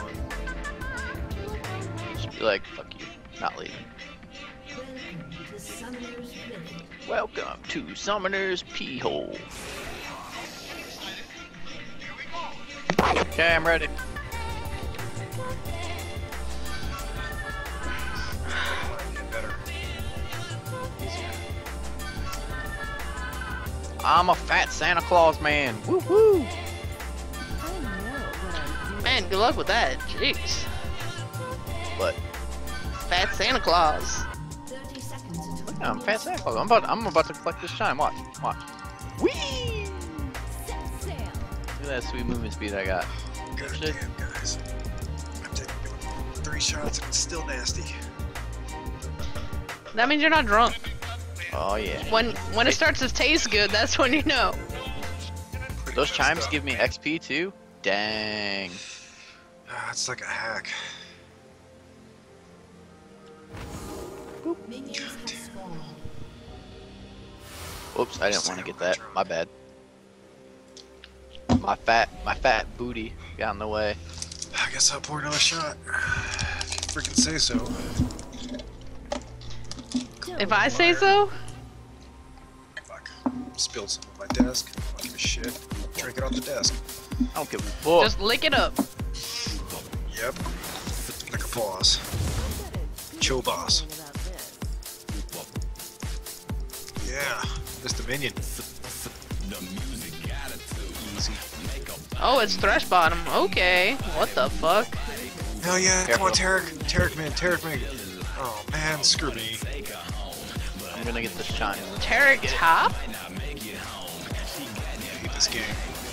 Just be like, fuck you, not leaving. Welcome to Summoner's Rift. Welcome to Summoner's Pee Hole. Okay, I'm ready. Get better. I'm a fat Santa Claus man. Woo woo. Man, good luck with that. Jeez. But Fat Santa Claus. thirty seconds until I'm fat Santa Claus. I'm about I'm about to collect this chime. Watch, watch. Whee! set sail. Look at that sweet movement speed I got. God Shit. damn, guys. I'm taking three shots and it's still nasty. That means you're not drunk. Oh yeah. When when it starts to taste good, that's when you know. Those chimes give me X P too? Dang. Ah, it's like a hack. Minions have spawned. Whoops, I didn't want to get that. My bad. My fat, my fat booty got in the way. I guess I'll pour another shot. If you freaking say so. If I say so. Fuck. Spilled some on my desk. I don't give a shit. Drink it off the desk. I don't give a fuck. Just lick it up. Yep. Like a pause. Chill boss. Yeah. Mister Minion. Easy. Oh, it's Thresh bottom. Okay. What the fuck? Hell yeah, Careful. come on, Tarek. Tarek man, Tarek man. Oh man, screw me. I'm gonna get this chime. Tarek top? I hate this game.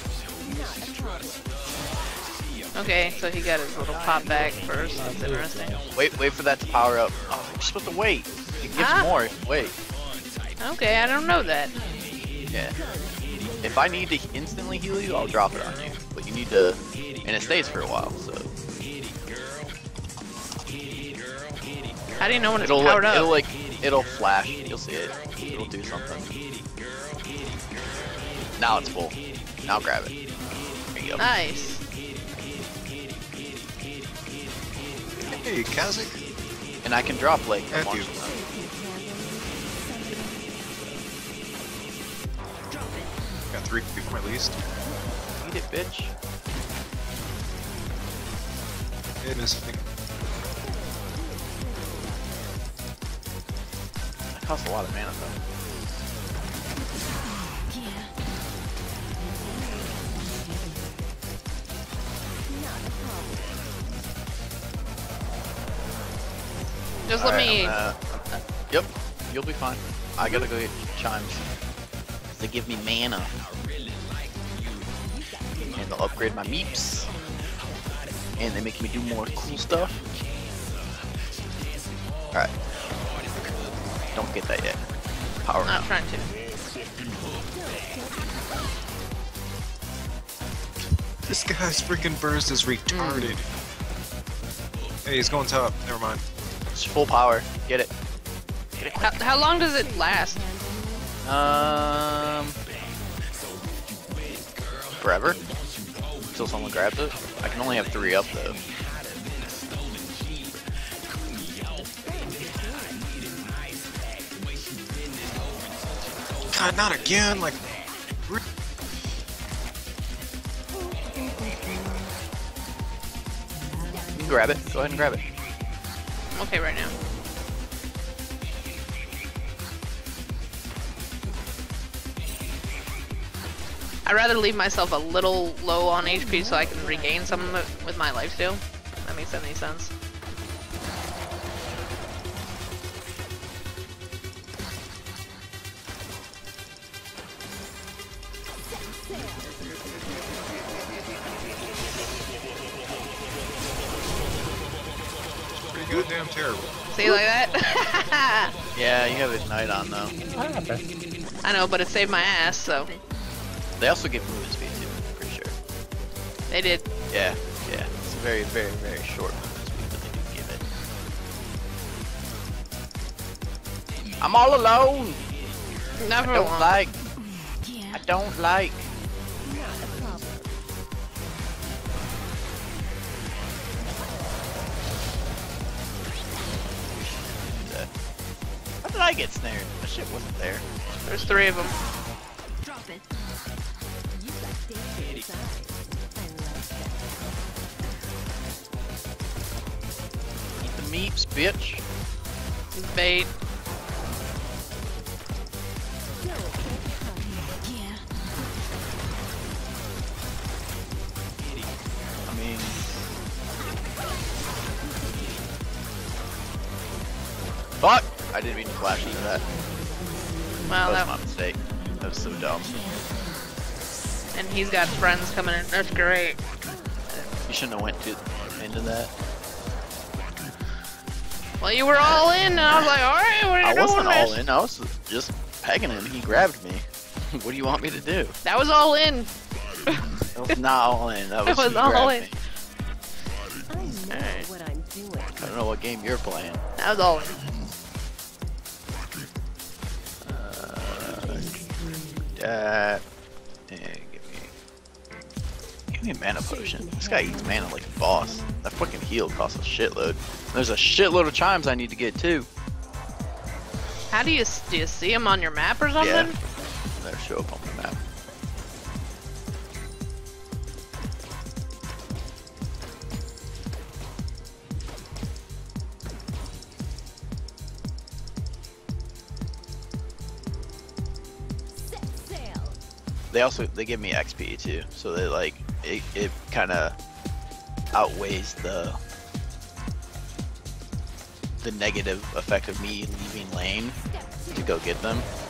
Okay, so he got his little pop back first. That's interesting. Wait, wait for that to power up. Oh, you're supposed to wait. It gives Ah. more if you wait. Okay, I don't know that. Yeah. If I need to instantly heal you, I'll drop it on you. But you need to, and it stays for a while, so. How do you know when it's It'll powered like, up? it'll like, it'll flash. You'll see it. It'll do something. Now it's full. Now grab it. There you go. Nice. Hey, Kazik. And I can drop like a Thank bunch you. of them. Got three before my least. Eat it, bitch. It is. That costs a lot of mana though. Just let Alright, me. I'm, uh, yep, you'll be fine. I gotta go get chimes. They give me mana. and they'll upgrade my meeps. And they make me do more cool stuff. Alright. Don't get that yet. Power I'm not up. trying to. This guy's freaking burst is retarded. Hey, he's going top. Never mind. It's full power. Get it. Get it How, quick. how long does it last? Um. Forever. Until someone grabs it. I can only have three up though. God, not again. Like, You can grab it. Go ahead and grab it. I'm okay right now. I'd rather leave myself a little low on H P so I can regain some of it with my lifesteal. If that makes any sense. pretty goddamn terrible. See, like that? Yeah, you have Ignite on though. What happened? I know, but it saved my ass, so. They also give movement speed too, pretty sure. They did. Yeah, yeah. It's a very, very, very short movement speed, but they do give it. I'm all alone! Not I for don't long. like. I don't like. How did I get snared? That shit wasn't there. There's three of them. Drop it. You got danger inside. I like that. Eat the meeps, bitch. Bait. Yeah. I mean, fuck! I didn't mean to flash into that. Well, That that, was my mistake. That was so dumb. and he's got friends coming in. That's great. You shouldn't have went to into that. Well, you were all in, and I was like, all right, what are you I doing, wasn't miss? all in. I was just pegging him. He grabbed me. What do you want me to do? That was all in. That was not all in. That was, That was he all grabbed in. me. I know Alright. what I'm doing. I don't know what game you're playing. That was all in. Uh, yeah, give me, give me a mana potion. This guy eats mana like a boss. That fucking heal costs a shitload. There's a shitload of chimes I need to get too. How do you, s- do you see them on your map or something? Yeah, they'll show up on the map. Set sail. They also they give me X P too, so they like it. It kind of outweighs the the negative effect of me leaving lane to go get them.